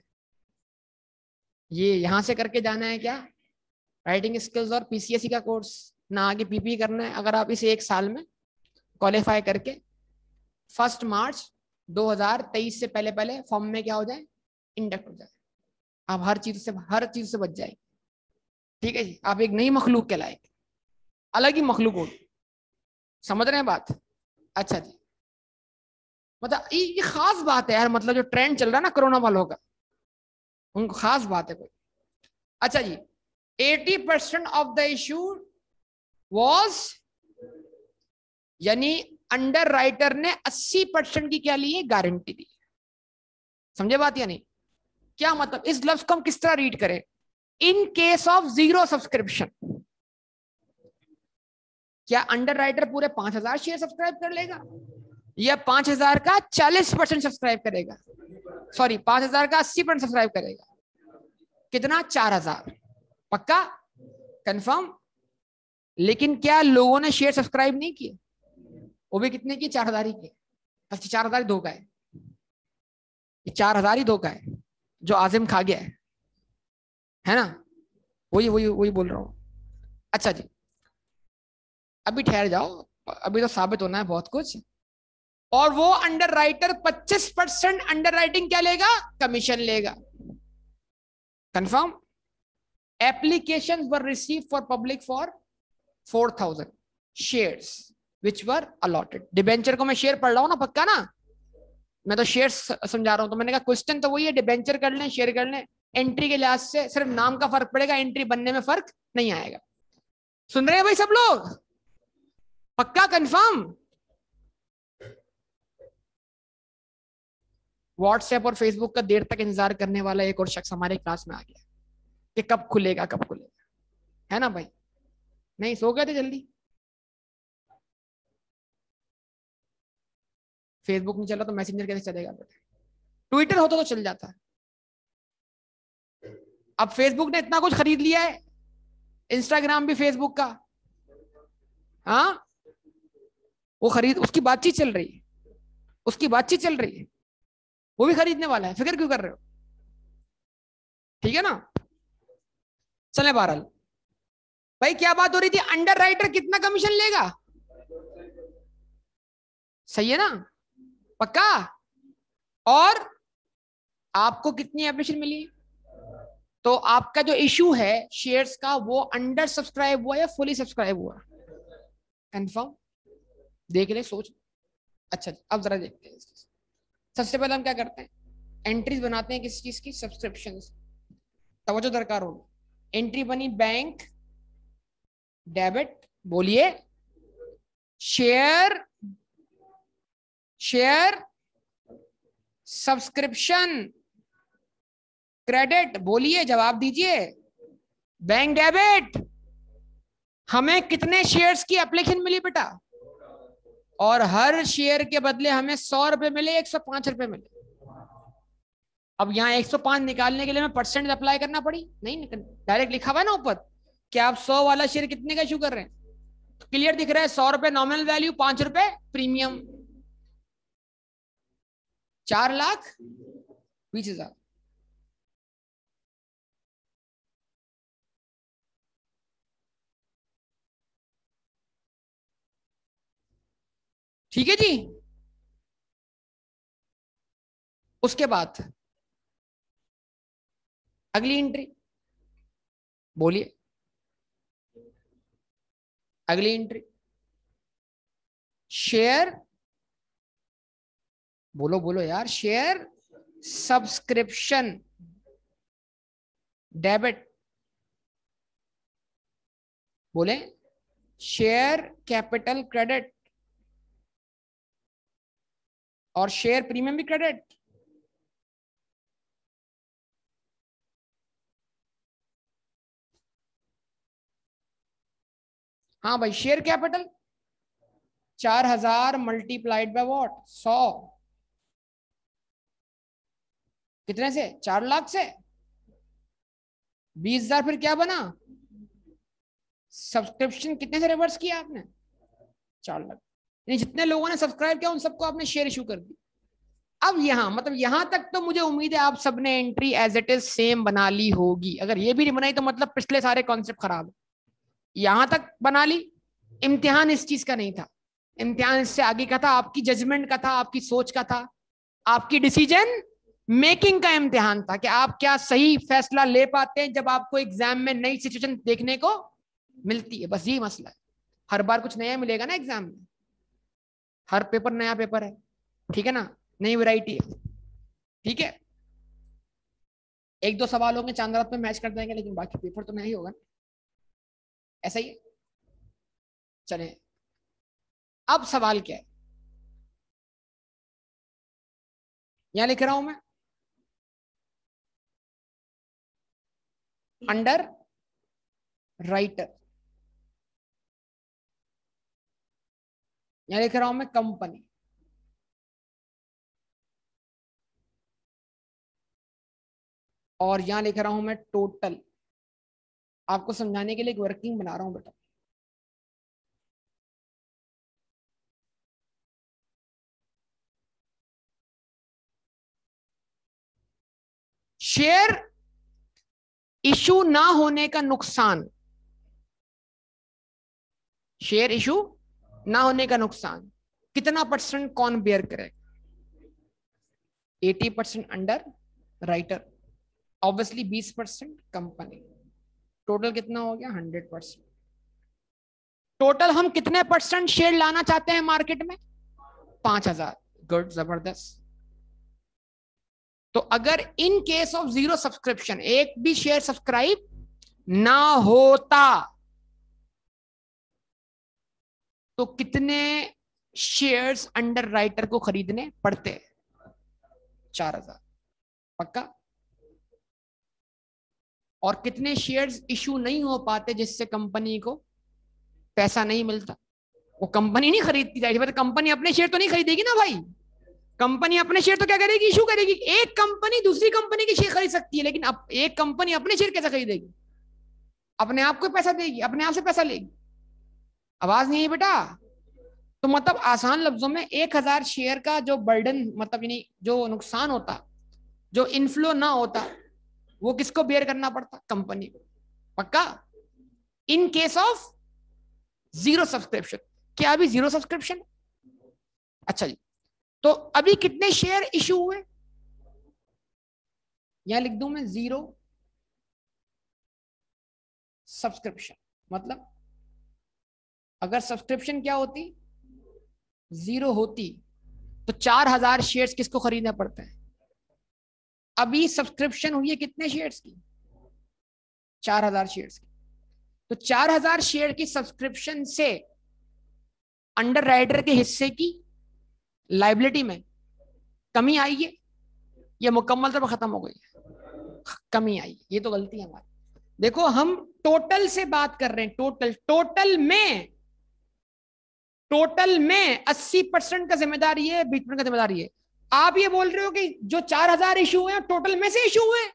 ये यहां से करके जाना है क्या, राइटिंग स्किल्स और पीसीएससी का कोर्स, ना आगे पीपी करना है। अगर आप इसे एक साल में क्वालिफाई करके फर्स्ट मार्च दो हज़ार तेईस से पहले पहले फॉर्म में क्या हो जाए, इंडक्ट हो जाए, आप हर चीज से हर चीज से बच जाएंगे। ठीक है जी, आप एक नई मखलूक कहलाएंगे, अलग ही मखलूक होगी। समझ रहे हैं बात? अच्छा जी, मतलब ये, ये खास बात है यार, मतलब जो ट्रेंड चल रहा है ना कोरोना वालों का, उनको खास बात है कोई। अच्छा जी, अस्सी percent of the issue was, यानी अंडर राइटर ने अस्सी परसेंट की क्या ली है, गारंटी दी। समझे बात या नहीं? क्या मतलब, इस लफ्ज को हम किस तरह रीड करें, in case of zero subscription, क्या अंडर राइटर पूरे पांच हजार शेयर सब्सक्राइब कर लेगा, या पांच हजार का चालीस परसेंट सब्सक्राइब करेगा, सॉरी पांच हजार का अस्सी परसेंट सब्सक्राइब करेगा, कितना, चार हजार, पक्का, कंफर्म? लेकिन क्या लोगों ने शेयर सब्सक्राइब नहीं किए, वो भी कितने की, चार हजार ही किए। अच्छा, चार हजार ही धोखा है, ये चार हजार ही धोखा है जो आजिम खा गया है है ना, वही वही वही बोल रहा हूं। अच्छा जी, अभी ठहर जाओ, अभी तो साबित होना है बहुत कुछ। और वो अंडर राइटर पच्चीस परसेंट अंडर राइटिंग क्या लेगा, कमीशन लेगा, confirm? Application were received for public for four thousand shares which were allotted. Debenture को मैं शेयर पढ़ रहा हूं ना, पक्का ना, मैं तो शेयर समझा रहा हूं। तो मैंने कहा क्वेश्चन तो वही है, डिबेंचर कर लें, शेयर कर लें, एंट्री के लिहाज से सिर्फ नाम का फर्क पड़ेगा, एंट्री बनने में फर्क नहीं आएगा। सुन रहे हैं भाई सब लोग, पक्का, कंफर्म? व्हाट्सएप और फेसबुक का देर तक इंतजार करने वाला एक और शख्स हमारे क्लास में आ गया कि कब खुलेगा कब खुलेगा, है ना भाई? नहीं सो गए थे जल्दी? फेसबुक नहीं चला तो मैसेंजर कैसे चलेगा बेटा, ट्विटर होता तो चल जाता। अब फेसबुक ने इतना कुछ खरीद लिया है, इंस्टाग्राम भी फेसबुक का, हाँ, वो खरीद, उसकी बातचीत चल रही है, उसकी बातचीत चल रही है, वो भी खरीदने वाला है, फिक्र क्यों कर रहे हो? ठीक है ना, चले बहरहाल। भाई क्या बात हो रही थी, अंडर राइटर कितना कमीशन लेगा, सही है ना, पक्का? और आपको कितनी एप्लीकेशन मिली, तो आपका जो इशू है शेयर्स का, वो अंडर सब्सक्राइब हुआ या फुली सब्सक्राइब हुआ, कंफर्म? देख ले, सोच। अच्छा, अब जरा देखते हैं। सबसे पहले हम क्या करते हैं, एंट्रीज बनाते हैं किस चीज की, सब्सक्रिप्शन। तवज्जो दरकार होगी। एंट्री बनी बैंक डेबिट, बोलिए, शेयर, शेयर सब्सक्रिप्शन क्रेडिट, बोलिए, जवाब दीजिए। बैंक डेबिट, हमें कितने शेयर्स की एप्लीकेशन मिली बेटा, और हर शेयर के बदले हमें सौ रुपए मिले, एक सौ पांच रुपए मिले। अब यहाँ एक सौ पांच निकालने के लिए मैं परसेंट अप्लाई करना पड़ी, नहीं, डायरेक्ट लिखा हुआ है ना ऊपर कि आप सौ वाला शेयर कितने का इशू कर रहे हैं, क्लियर दिख रहा है, सौ रुपए नॉमिनल वैल्यू, पांच रुपए प्रीमियम, चार लाख बीस हजार। ठीक है जी, उसके बाद अगली एंट्री, बोलिए, अगली एंट्री, शेयर, बोलो बोलो यार, शेयर सब्सक्रिप्शन डेबिट, बोले, शेयर कैपिटल क्रेडिट, और शेयर प्रीमियम भी क्रेडिट। हाँ भाई, शेयर कैपिटल चार हजार मल्टीप्लाइड बाय व्हाट, सौ, कितने से, चार लाख से, बीस हजार फिर क्या बना, सब्सक्रिप्शन कितने से रिवर्स किया आपने, चार लाख, यानी जितने लोगों ने सब्सक्राइब किया उन सबको आपने शेयर इशू कर दी। अब यहां मतलब यहां तक तो मुझे उम्मीद है आप सबने entry as it is same बना ली होगी। अगर ये भी नहीं बनाई तो मतलब पिछले सारे कॉन्सेप्ट खराब है। यहां तक बना ली, इम्तिहान इस चीज का नहीं था, इम्तिहान इससे आगे का था, आपकी जजमेंट का था, आपकी सोच का था, आपकी डिसीजन मेकिंग का इम्तिहान था कि आप क्या सही फैसला ले पाते हैं जब आपको एग्जाम में नई सिचुएशन देखने को मिलती है। बस यही मसला है, हर बार कुछ नया मिलेगा ना एग्जाम में, हर पेपर नया पेपर है, ठीक है ना, नई वैरायटी है, ठीक है। एक दो सवाल होंगे चांद रात में मैच कर देंगे, लेकिन बाकी पेपर तो नया ही होगा ना, ऐसा ही है। चले, अब सवाल क्या है, यहां लिख रहा हूं मैं, अंडर राइटर, यहां लिख रहा हूं मैं कंपनी, और यहां लिख रहा हूं मैं टोटल। आपको समझाने के लिए एक वर्किंग बना रहा हूं बेटा। शेयर इशू ना होने का नुकसान, शेयर इशू ना होने का नुकसान कितना परसेंट कौन बेयर करेगा, अस्सी परसेंट अंडर राइटर, ऑब्वियसली बीस परसेंट कंपनी, टोटल कितना हो गया, हंड्रेड परसेंट। टोटल हम कितने परसेंट शेयर लाना चाहते हैं मार्केट में, पांच हजार, गुड, जबरदस्त। तो अगर in case of zero subscription एक भी शेयर सब्सक्राइब ना होता तो कितने शेयर्स अंडर राइटर को खरीदने पड़ते, चार हजार, पक्का। और कितने शेयर्स इशू नहीं हो पाते जिससे कंपनी को पैसा नहीं मिलता, वो कंपनी नहीं खरीदती जाएगी, कंपनी अपने शेयर तो नहीं खरीदेगी ना भाई, कंपनी अपने शेयर तो क्या करेगी, इशू करेगी। एक कंपनी दूसरी कंपनी के शेयर खरीद सकती है, लेकिन अब एक कंपनी अपने शेयर कैसे खरीदेगी, अपने आप को पैसा देगी, अपने आप से पैसा लेगी। आवाज नहीं है बेटा। तो मतलब आसान लफ्जों में एक हजार शेयर का जो बर्डन, मतलब यानी जो नुकसान होता, जो इनफ्लो ना होता, वो किसको बेयर करना पड़ता, कंपनी को, पक्का। In case of zero subscription, क्या अभी जीरो सब्सक्रिप्शन, अच्छा जी, तो अभी कितने शेयर इशू हुए, यहां लिख दूं मैं जीरो सब्सक्रिप्शन, मतलब अगर सब्सक्रिप्शन क्या होती, जीरो होती, तो चार हजार शेयर्स किसको खरीदना पड़ता है, अभी सब्सक्रिप्शन हुई है कितने शेयर्स की, चार हजार शेयर्स की, तो चार हजार शेयर की सब्सक्रिप्शन से अंडर राइटर के हिस्से की लाइबिलिटी में कमी आई है, ये मुकम्मल तौर पर खत्म हो गई है, कमी आई, ये तो गलती है हमारी। देखो हम टोटल से बात कर रहे हैं, टोटल, टोटल में, टोटल में अस्सी परसेंट का जिम्मेदार ये, बीस परसेंट का जिम्मेदार ये। आप ये बोल रहे हो कि जो चार हजार इशू हुए टोटल में से इशू हुए,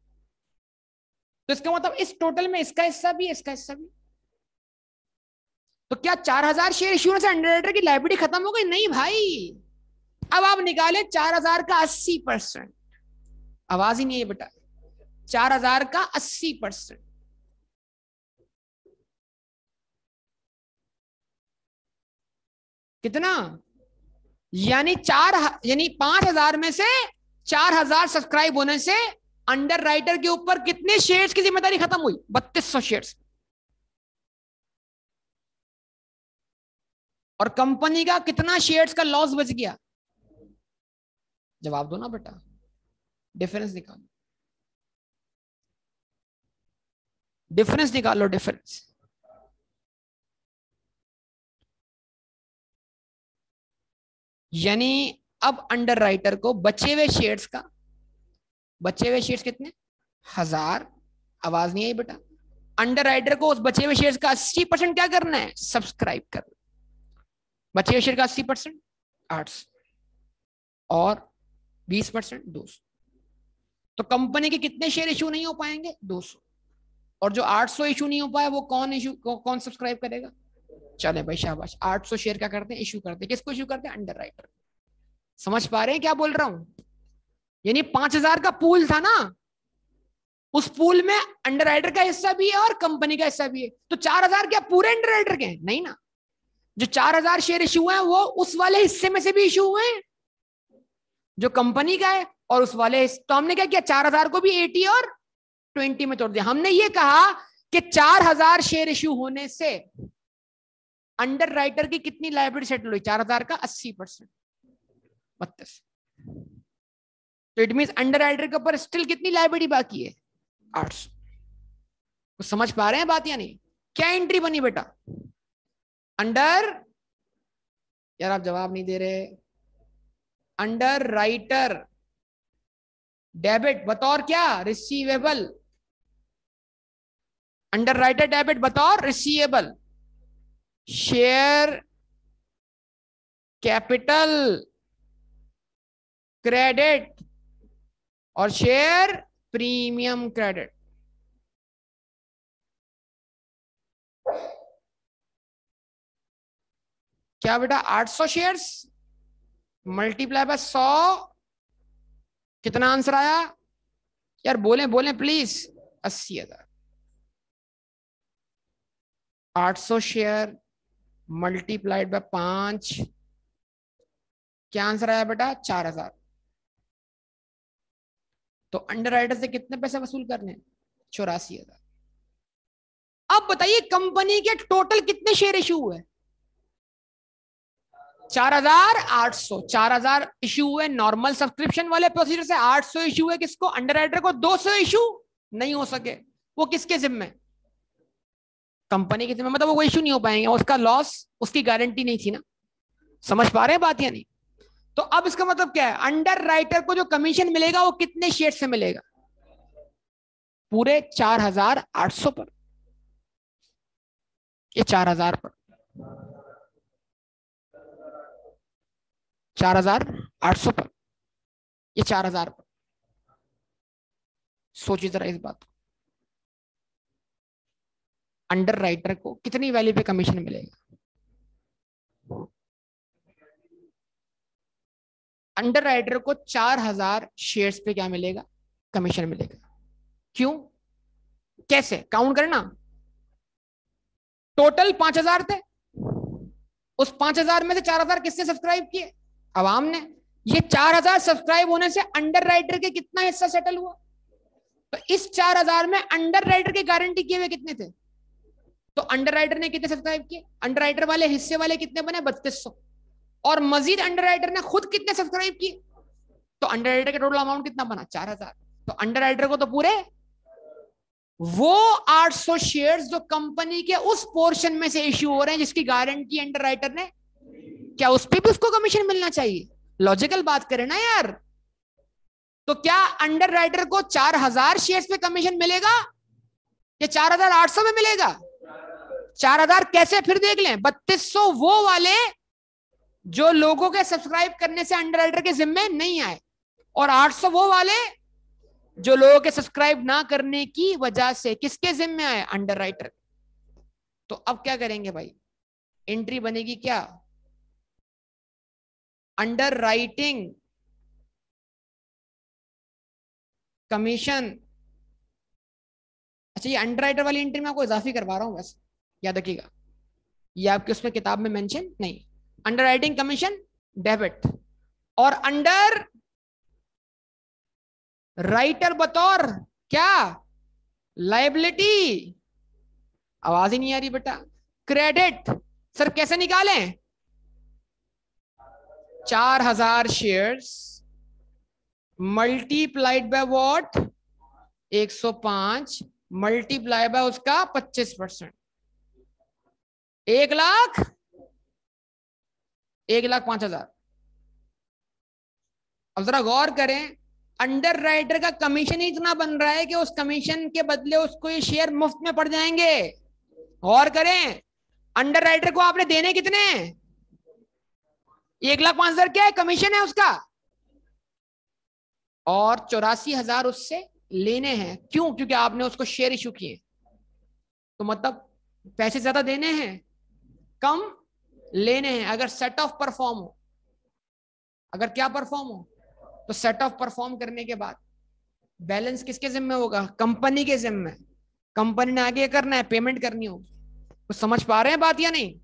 तो इसका मतलब इस टोटल में इसका हिस्सा भी, इसका हिस्सा भी। तो क्या चार हजार शेयर इशू होने से अंडर राइटर की लायबिलिटी खत्म हो गई, नहीं भाई। अब आप निकाले चार हजार का अस्सी परसेंट, आवाज ही नहीं है बेटा, चार हजार का अस्सी परसेंट, कितना, यानी चार, यानी पांच हजार में से चार हजार सब्सक्राइब होने से अंडर राइटर के ऊपर कितने शेयर्स की जिम्मेदारी खत्म हुई, बत्तीस सौ शेयर्स। और कंपनी का कितना शेयर्स का लॉस बच गया, जवाब दो ना बेटा, डिफरेंस निकालो, डिफरेंस निकालो, डिफरेंस। यानी अब अंडर राइटर को बचे हुए शेयर्स का, बचे हुए शेयर्स कितने, हजार, आवाज नहीं आई बेटा, अंडर राइटर को उस बचे हुए शेयर्स का अस्सी परसेंट क्या करना है, सब्सक्राइब करना। बचे हुए शेयर का अस्सी परसेंट आठ सौ और बीस परसेंट दो सौ। तो कंपनी के कितने शेयर इशू नहीं हो पाएंगे, दो सौ। और जो आठ सौ इशू नहीं हो पाए वो कौन इशू कौन सब्सक्राइब करेगा। चले भाई शाबाश, आठ सौ शेयर क्या करते हैं, इशू करते हैं। किसको इशू करते हैं, अंडर राइटर। समझ पा रहे हैं क्या बोल रहा हूं। यानी पांच हजार का पूल था ना, उस पूल में अंडर राइटर का हिस्सा भी है और कंपनी का हिस्सा भी है। तो चार हजार क्या पूरे अंडर राइटर के, नहीं ना। जो चार हजार शेयर इशू हुए हैं वो उस वाले हिस्से में से भी इशू हुए हैं जो कंपनी का है, और उस वाले। तो हमने क्या किया, चार हजार को भी अस्सी और बीस में तोड़ दिया। हमने ये कहा कि चार हजार शेयर इशू होने से अंडर राइटर की कितनी लायबिलिटी सेटल हुई, चार हजार का अस्सी परसेंट बत्तीस। तो इट मीन अंडर राइटर के ऊपर स्टिल कितनी लायबिलिटी बाकी है, आठ सौ। तो समझ पा रहे हैं बात या नहीं। क्या एंट्री बनी बेटा, अंडर, यार आप जवाब नहीं दे रहे। अंडर राइटर डेबिट बतौर क्या, रिसीवेबल। अंडर राइटर डेबिट बतौर रिसीवेबल, शेयर कैपिटल क्रेडिट और शेयर प्रीमियम क्रेडिट। क्या बेटा, आठ सौ शेयर्स मल्टीप्लाई बाय सौ, कितना आंसर आया यार, बोले बोले प्लीज, अस्सी हजार। आठ सौ शेयर मल्टीप्लाइड बाय पांच, क्या आंसर आया बेटा, चार हजार। तो अंडर राइटर से कितने पैसे वसूल करने, चौरासी हजार। अब बताइए कंपनी के टोटल कितने शेयर इशू हुए, चार हजार आठ सौ। चार हजार इशू हुए नॉर्मल सब्सक्रिप्शन वाले प्रोसीजर से, आठ सौ इशू हुए किसको, अंडर राइटर को। दो सौ इशू नहीं हो सके, वो किसके जिम्मे, कंपनी के जिम्मे। मतलब वो इशू नहीं हो पाएंगे, उसका लॉस, उसकी गारंटी नहीं थी ना। समझ पा रहे हैं बात या नहीं। तो अब इसका मतलब क्या है, अंडर राइटर को जो कमीशन मिलेगा वो कितने शेयर से मिलेगा, पूरे चार हजार आठ सौ पर। ये चार हजार पर, चार हजार आठ सौ पर, ये चार हजार पर। सोचिए जरा इस बात को, अंडर राइटर को कितनी वैल्यू पे कमीशन मिलेगा। अंडर राइटर को चार हजार शेयर्स पे क्या मिलेगा, कमीशन मिलेगा। क्यों, कैसे काउंट करना, टोटल पांच हजार थे, उस पांच हजार में से चार हजार किसने सब्सक्राइब किए, अवाम ने। ये चार हजार सब्सक्राइब होने से अंडर राइटर के कितना हिस्सा सेटल हुआ, तो इस चार हजार में अंडर राइटर की गारंटी किए हुए कितने थे, तो अंडर राइटर ने कितने सब्सक्राइब किए, अंडर राइटर वाले हिस्से वाले कितने बने, बत्तीस सौ। और मजीद अंडर राइटर ने खुद कितने सब्सक्राइब किए, तो अंडर राइटर का टोटल अमाउंट कितना बना, चार हजार। तो अंडर राइटर को तो पूरे वो आठ सौ शेयर्स जो कंपनी के उस पोर्शन में से इश्यू हो रहे हैं जिसकी गारंटी अंडर राइटर ने, क्या उस पर भी उसको कमीशन मिलना चाहिए। लॉजिकल बात करें ना यार। तो क्या अंडर राइटर को चार हजार शेयर्स पे कमीशन मिलेगा या चार हजार आठ सौ में मिलेगा, चार हजार कैसे, फिर देख लें। बत्तीस सौ वो वाले जो लोगों के सब्सक्राइब करने से अंडर राइटर के जिम्मे नहीं आए, और आठ सौ वो वाले जो लोगों के सब्सक्राइब ना करने की वजह से किसके जिम्मे आए, अंडर राइटर। तो अब क्या करेंगे भाई, एंट्री बनेगी क्या, अंडर राइटिंग कमीशन। अच्छा, ये अंडर राइटर वाली एंट्री में आपको इजाफी करवा रहा हूं बस, याद रखिएगा, ये आपके उसमें किताब में मेंशन नहीं। अंडर राइटिंग कमीशन डेबिट, और अंडर राइटर बतौर क्या, लाइबिलिटी। आवाज ही नहीं आ रही बेटा, क्रेडिट। सर कैसे निकालें, चार हजार शेयर्स मल्टीप्लाइड बाय व्हाट, एक सौ पांच मल्टीप्लाई बाय उसका पच्चीस परसेंट, एक लाख, एक लाख पांच हजार। अब जरा गौर करें, अंडर राइटर का कमीशन ही इतना बन रहा है कि उस कमीशन के बदले उसको ये शेयर मुफ्त में पड़ जाएंगे। और करें, अंडर राइटर को आपने देने कितने? एक लाख पांच हजार क्या है कमीशन है उसका, और चौरासी हजार उससे लेने हैं। क्यों? क्योंकि आपने उसको शेयर इशू किए, तो मतलब पैसे ज्यादा देने हैं, कम लेने हैं। अगर सेट ऑफ परफॉर्म हो, अगर क्या परफॉर्म हो, तो सेट ऑफ परफॉर्म करने के बाद बैलेंस किसके जिम्मे होगा? कंपनी के जिम्मे। कंपनी ने आगे करना है, पेमेंट करनी होगी। तो समझ पा रहे हैं बात या नहीं?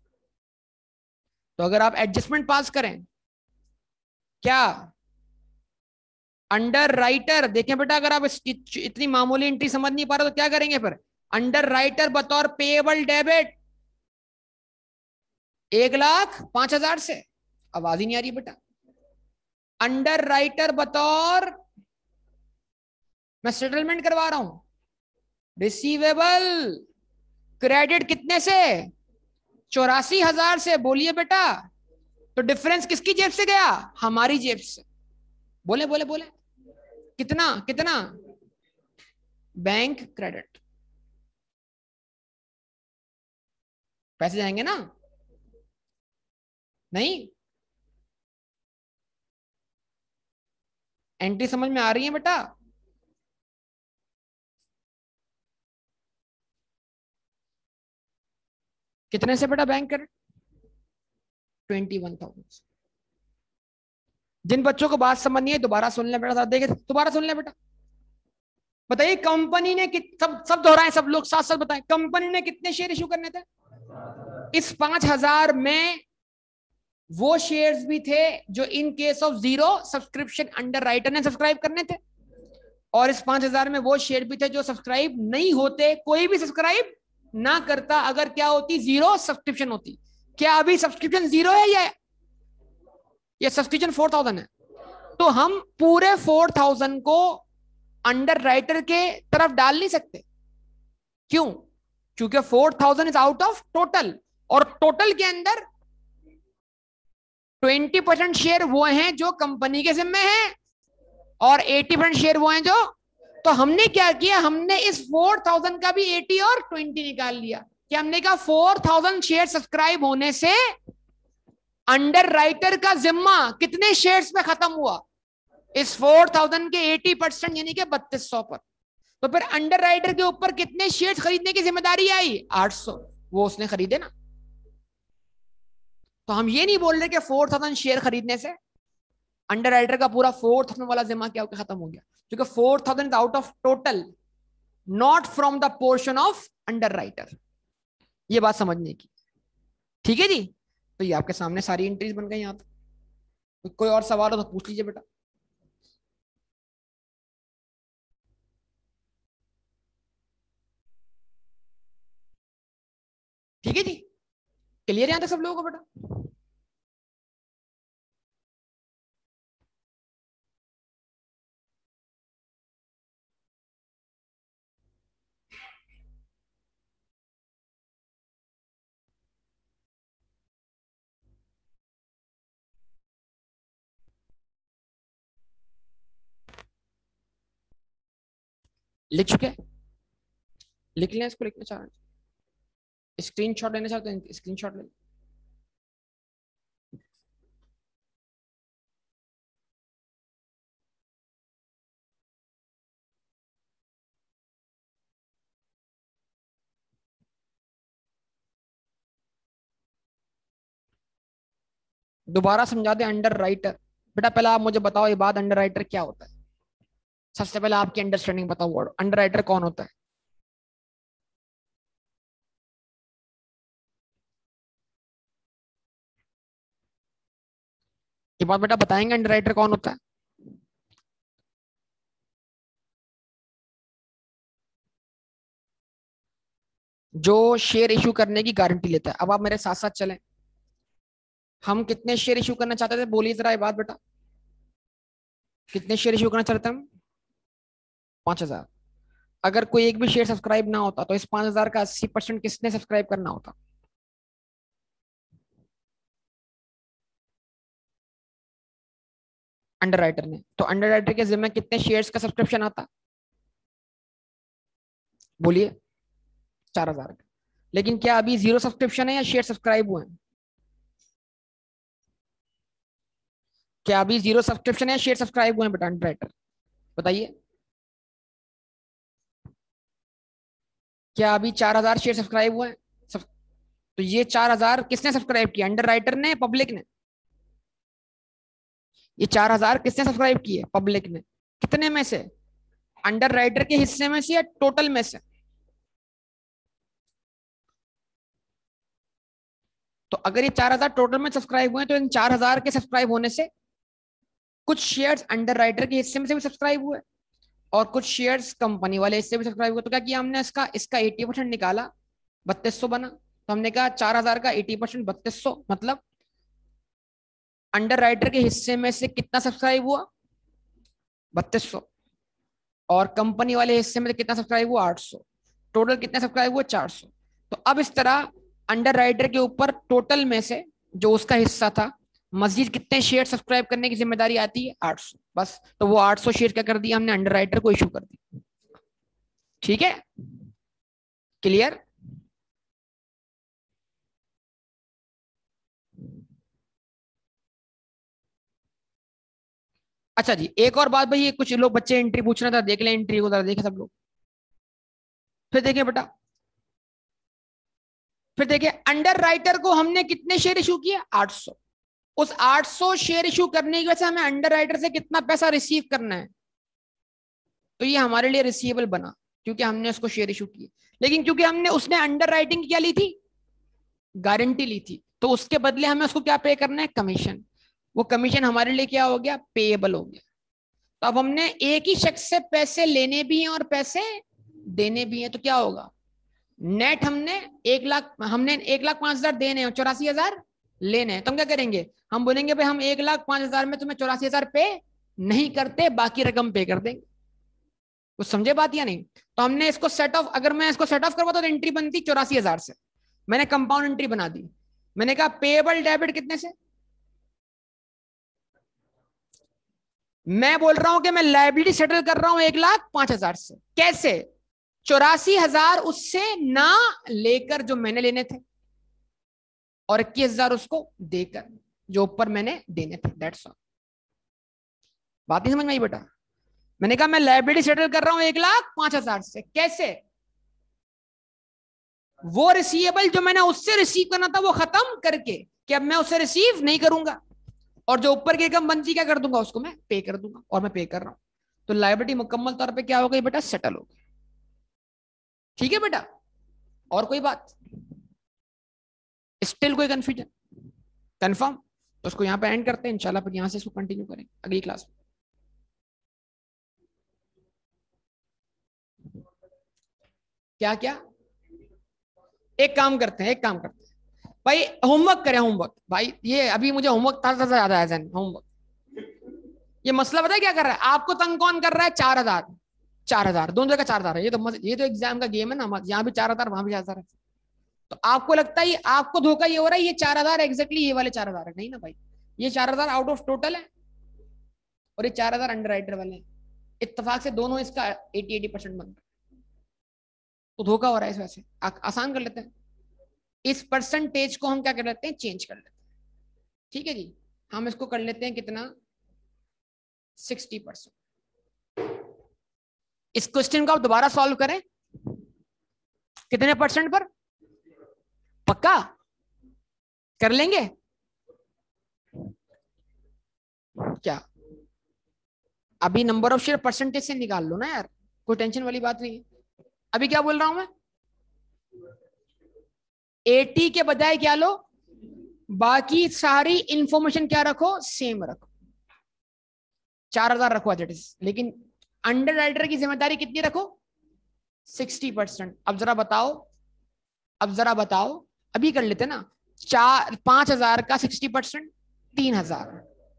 तो अगर आप एडजस्टमेंट पास करें, क्या अंडर राइटर, देखें बेटा, अगर आप इतनी मामूली एंट्री समझ नहीं पा रहे तो क्या करेंगे फिर? अंडर राइटर बतौर पेएबल डेबिट एक लाख पांच हजार से, आवाज ही नहीं आ रही बेटा। अंडर राइटर बतौर, मैं सेटलमेंट करवा रहा हूं, रिसीवेबल क्रेडिट कितने से? चौरासी हजार से। बोलिए बेटा, तो डिफरेंस किसकी जेब से गया? हमारी जेब से। बोले बोले बोले, कितना कितना? Bank credit. पैसे जाएंगे ना? नहीं? एंट्री समझ में आ रही है बेटा? कितने से बेटा bank credit? Twenty one thousand. जिन बच्चों को बात समझ नहीं है दोबारा सुन ले बेटा, देखे दोबारा सुन ले बेटा। बताइए, कंपनी ने कित सब सब दोहराए, सब लोग साथ साथ बताएं, कंपनी ने कितने शेयर इशू करने थे? इस पांच हजार में वो शेयर्स भी थे जो in case of zero subscription underwriter ने सब्सक्राइब करने थे, और इस पांच हजार में वो शेयर भी थे जो सब्सक्राइब नहीं होते, कोई भी सब्सक्राइब ना करता अगर क्या होती? जीरो सब्सक्रिप्शन होती। क्या अभी सब्सक्रिप्शन जीरो है या ये सब्सक्रिप्शन फोर थाउजेंड है? तो हम पूरे फोर थाउजेंड को अंडर राइटर के तरफ डाल नहीं सकते। क्यों? क्योंकि four thousand is out of total, और टोटल के अंदर ट्वेंटी परसेंट शेयर वो हैं जो कंपनी के जिम्मे हैं, और एटी परसेंट शेयर वो हैं जो, तो हमने क्या किया? हमने इस फोर थाउजेंड का भी एटी और ट्वेंटी निकाल लिया। क्या हमने कहा फोर थाउजेंड शेयर सब्सक्राइब होने से अंडर राइटर का जिम्मा कितने शेयर्स पे खत्म हुआ? इस फोर थाउजेंड के एटी परसेंट यानी कि बत्तीस सौ पर। तो फिर अंडर राइटर के ऊपर कितने शेयर्स खरीदने की जिम्मेदारी आई? आठ सौ। वो उसने खरीदे ना। तो हम ये नहीं बोल रहे कि फोर थाउजेंड शेयर खरीदने से अंडर राइटर का पूरा फोर थाउजेंड वाला जिम्मा क्या होकर खत्म हो गया, क्योंकि four thousand out of total, not from the portion of underwriter. ये बात समझने की, ठीक है जी? तो ये आपके सामने सारी एंट्रीज बन गई। यहां तो कोई और सवाल हो तो पूछ लीजिए बेटा। ठीक है जी? क्लियर यहां तक सब लोगों को बेटा? लिख चुके? लिख लें इसको? लिखना चाह रहे? स्क्रीन शॉट लेना चाहते हैं? स्क्रीन शॉट ले। दोबारा समझा दे अंडर राइटर। बेटा पहले आप मुझे बताओ, ये बात अंडर राइटर क्या होता है? सबसे पहले आपकी अंडरस्टैंडिंग बताओ, वर्ड अंडर राइटर कौन होता है? ये बात बेटा बताएंगे अंडर राइटर कौन होता है? जो शेयर इशू करने की गारंटी लेता है। अब आप मेरे साथ साथ चलें। हम कितने शेयर इशू करना चाहते थे? बोलिए जरा ये बात बेटा। कितने शेयर इशू करना चाहते हैं हम? पांच हजार। अगर कोई एक भी शेयर सब्सक्राइब ना होता तो इस पांच हजार का अस्सी परसेंट किसने सब्सक्राइब करना होता? अंडर राइटर ने। तो अंडर राइटर के जिम्मे कितने शेयर्स का सब्सक्रिप्शन आता? बोलिए। चार हजार का। लेकिन क्या अभी जीरो सब्सक्रिप्शन है या शेयर सब्सक्राइब हुए हैं? क्या अभी जीरो सब्सक्रिप्शन है, शेयर सब्सक्राइब हुए हैं बेटा अंडर राइटर? बताइए। क्या अभी चार हजार शेयर सब्सक्राइब हुए हैं? सब, तो ये चार हजार किसने सब्सक्राइब किया? अंडर राइटर ने, पब्लिक ने? ये चार हजार किसने सब्सक्राइब किए? पब्लिक ने। कितने में से? अंडर राइटर के हिस्से में से या टोटल में से? तो अगर ये चार हजार टोटल में सब्सक्राइब हुए तो इन चार हजार के सब्सक्राइब होने से कुछ शेयर्स अंडर राइटर के हिस्से में से भी सब्सक्राइब हुए और कुछ शेयर्स कंपनी वाले हिस्से भी सब्सक्राइब हुए। तो क्या किया हमने? इसका इसका एटी परसेंट निकाला, बत्तीस सौ बना। तो हमने कहा चार हजार का एटी परसेंट बत्तीस सौ, मतलब अंडर राइटर के हिस्से में से कितना सब्सक्राइब हुआ? बत्तीस सौ। और कंपनी वाले हिस्से में कितना सब्सक्राइब हुआ? आठ सौ। टोटल कितने सब्सक्राइब हुए? चार सौ। तो अब इस तरह अंडर राइटर के ऊपर टोटल में से जो उसका हिस्सा था, मजीद कितने शेयर सब्सक्राइब करने की जिम्मेदारी आती है? आठ सौ। बस। तो वो आठ सौ शेयर क्या कर दिया हमने? अंडर राइटर को इशू कर दिया। ठीक है, क्लियर? अच्छा जी, एक और बात भाई, ये कुछ लोग बच्चे एंट्री पूछना था, देख लें एंट्री को, देखे सब लोग। फिर देखिए बेटा, फिर देखिए अंडर राइटर को हमने कितने शेयर इशू किए? आठ सौ। उस आठ सौ शेयर इशू करने की वजह से हमें अंडर राइटर से कितना पैसा रिसीव करना है? तो ये हमारे लिए रिसीवेबल बना क्योंकि हमने उसको शेयर इशू किए। लेकिन क्योंकि हमने उसने अंडर राइटिंग क्या ली थी? गारंटी ली थी। तो उसके बदले हमें उसको क्या पे करना है? कमीशन। वो कमीशन हमारे लिए क्या हो गया? पेएबल हो गया। तो अब हमने एक ही शख्स से पैसे लेने भी हैं और पैसे देने भी हैं, तो क्या होगा? नेट हमने एक लाख हमने एक लाख पांच हजार देने और चौरासी हजार लेने हैं। तो हम क्या करेंगे? हम बोलेंगे भाई हम एक लाख पांच हजार में तुम्हें चौरासी हजार पे नहीं करते, बाकी रकम पे कर देंगे। कुछ समझे बात या नहीं? तो हमने इसको सेट ऑफ, अगर मैं इसको सेट ऑफ करवाता तो एंट्री बनती चौरासी हजार से। मैंने कंपाउंड एंट्री बना दी। मैंने कहा पेएबल डेबिट कितने से? मैं बोल रहा हूं कि मैं लायबिलिटी सेटल कर रहा हूं एक लाख पांच हजार से। कैसे? चौरासी हजार उससे ना लेकर जो मैंने लेने थे, और इक्कीस हजार उसको देकर जो ऊपर मैंने देने थे। That's all. बात नहीं समझ में आई बेटा? मैंने कहा मैं लायबिलिटी सेटल कर रहा हूं एक लाख पांच हजार से। कैसे? वो रिसीवेबल जो मैंने उससे रिसीव करना था वो खत्म करके कि अब मैं उससे रिसीव नहीं करूंगा, और जो ऊपर की रकम बनती क्या कर दूंगा? उसको मैं पे कर दूंगा, और मैं पे कर रहा हूं। तो लायबिलिटी मुकम्मल तौर पे क्या हो गई बेटा? सेटल हो गई। ठीक है बेटा? और कोई बात? स्टिल कोई कंफ्यूजन? कंफर्म? तो उसको यहां पे एंड करते हैं इंशाल्लाह, फिर यहां से इसको कंटिन्यू करें अगली क्लास में। क्या क्या? एक काम करते हैं, एक काम करते हैं भाई, होमवर्क करें। होमवर्क भाई, ये अभी मुझे होमवर्क ताजा ताजा याद आया। होमवर्क, ये मसला पता है क्या कर रहा है? आपको तंग कौन कर रहा है? चार हजार। चार हजार दोनों जगह चार हजार है। ये तो ये तो एग्जाम का गेम है ना, यहाँ भी चार हजार वहां भी चार हजार है। तो आपको लगता है, आपको धोखा ये हो रहा है ये चार हजार एग्जैक्टली ये वाले चार हजार है? नहीं ना भाई, ये चार हजार आउट ऑफ टोटल है और ये चार हजार अंडर राइटर वाले हैं। इत्तेफाक से दोनों इसका एटी एटी परसेंट बनता है। तो धोखा हो रहा है इस वजह से। आसान कर लेते हैं, इस परसेंटेज को हम क्या कर लेते हैं? चेंज कर लेते हैं। ठीक है जी, हम इसको कर लेते हैं कितना? Sixty percent. इस क्वेश्चन को आप दोबारा सॉल्व करें, कितने परसेंट पर? पक्का कर लेंगे क्या? अभी नंबर ऑफ शेयर परसेंटेज से निकाल लो ना यार, कोई टेंशन वाली बात नहीं है। अभी क्या बोल रहा हूं मैं? एटी के बजाय क्या लो? बाकी सारी इंफॉर्मेशन क्या रखो? सेम रखो। चार हजार रखो एज इट इज, लेकिन अंडर राइटर की जिम्मेदारी कितनी रखो? Sixty percent. अब जरा बताओ, अब जरा बताओ, अभी कर लेते ना। चार पांच हजार का सिक्सटी परसेंट तीन हजार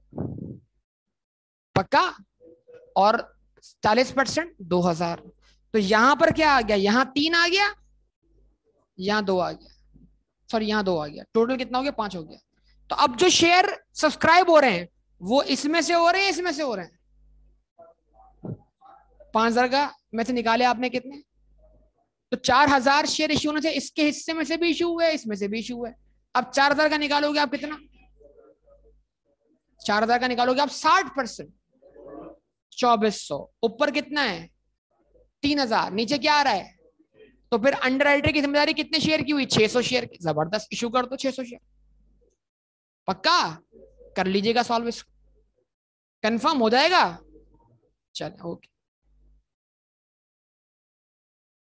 पक्का, और चालीस परसेंट दो हजार। तो यहां पर क्या आ गया? यहां तीन आ गया, यहां दो आ गया, सॉरी यहां दो आ गया। टोटल कितना हो गया? पांच हो गया। तो अब जो शेयर सब्सक्राइब हो रहे हैं वो इसमें से हो रहे हैं, इसमें से हो रहे हैं? पांच हजार का में से निकाले आपने कितने? तो चार हजार शेयर इश्यू होने से इसके हिस्से में से भी इश्यू हुआ है, इसमें से भी इश्यू हुआ है। अब चार हजार का निकालोगे आप कितना? चार हजार का निकालोगे आप साठ परसेंट, चौबीस सौ। ऊपर कितना है? तीन हजार। नीचे क्या आ रहा है? तो फिर अंडर राइटर की जिम्मेदारी कितने शेयर की हुई? छह सौ शेयर की। जबरदस्त, इशू कर दो छह सौ शेयर। पक्का कर लीजिएगा सॉल्व इसको, कंफर्म हो जाएगा। चलो ओके।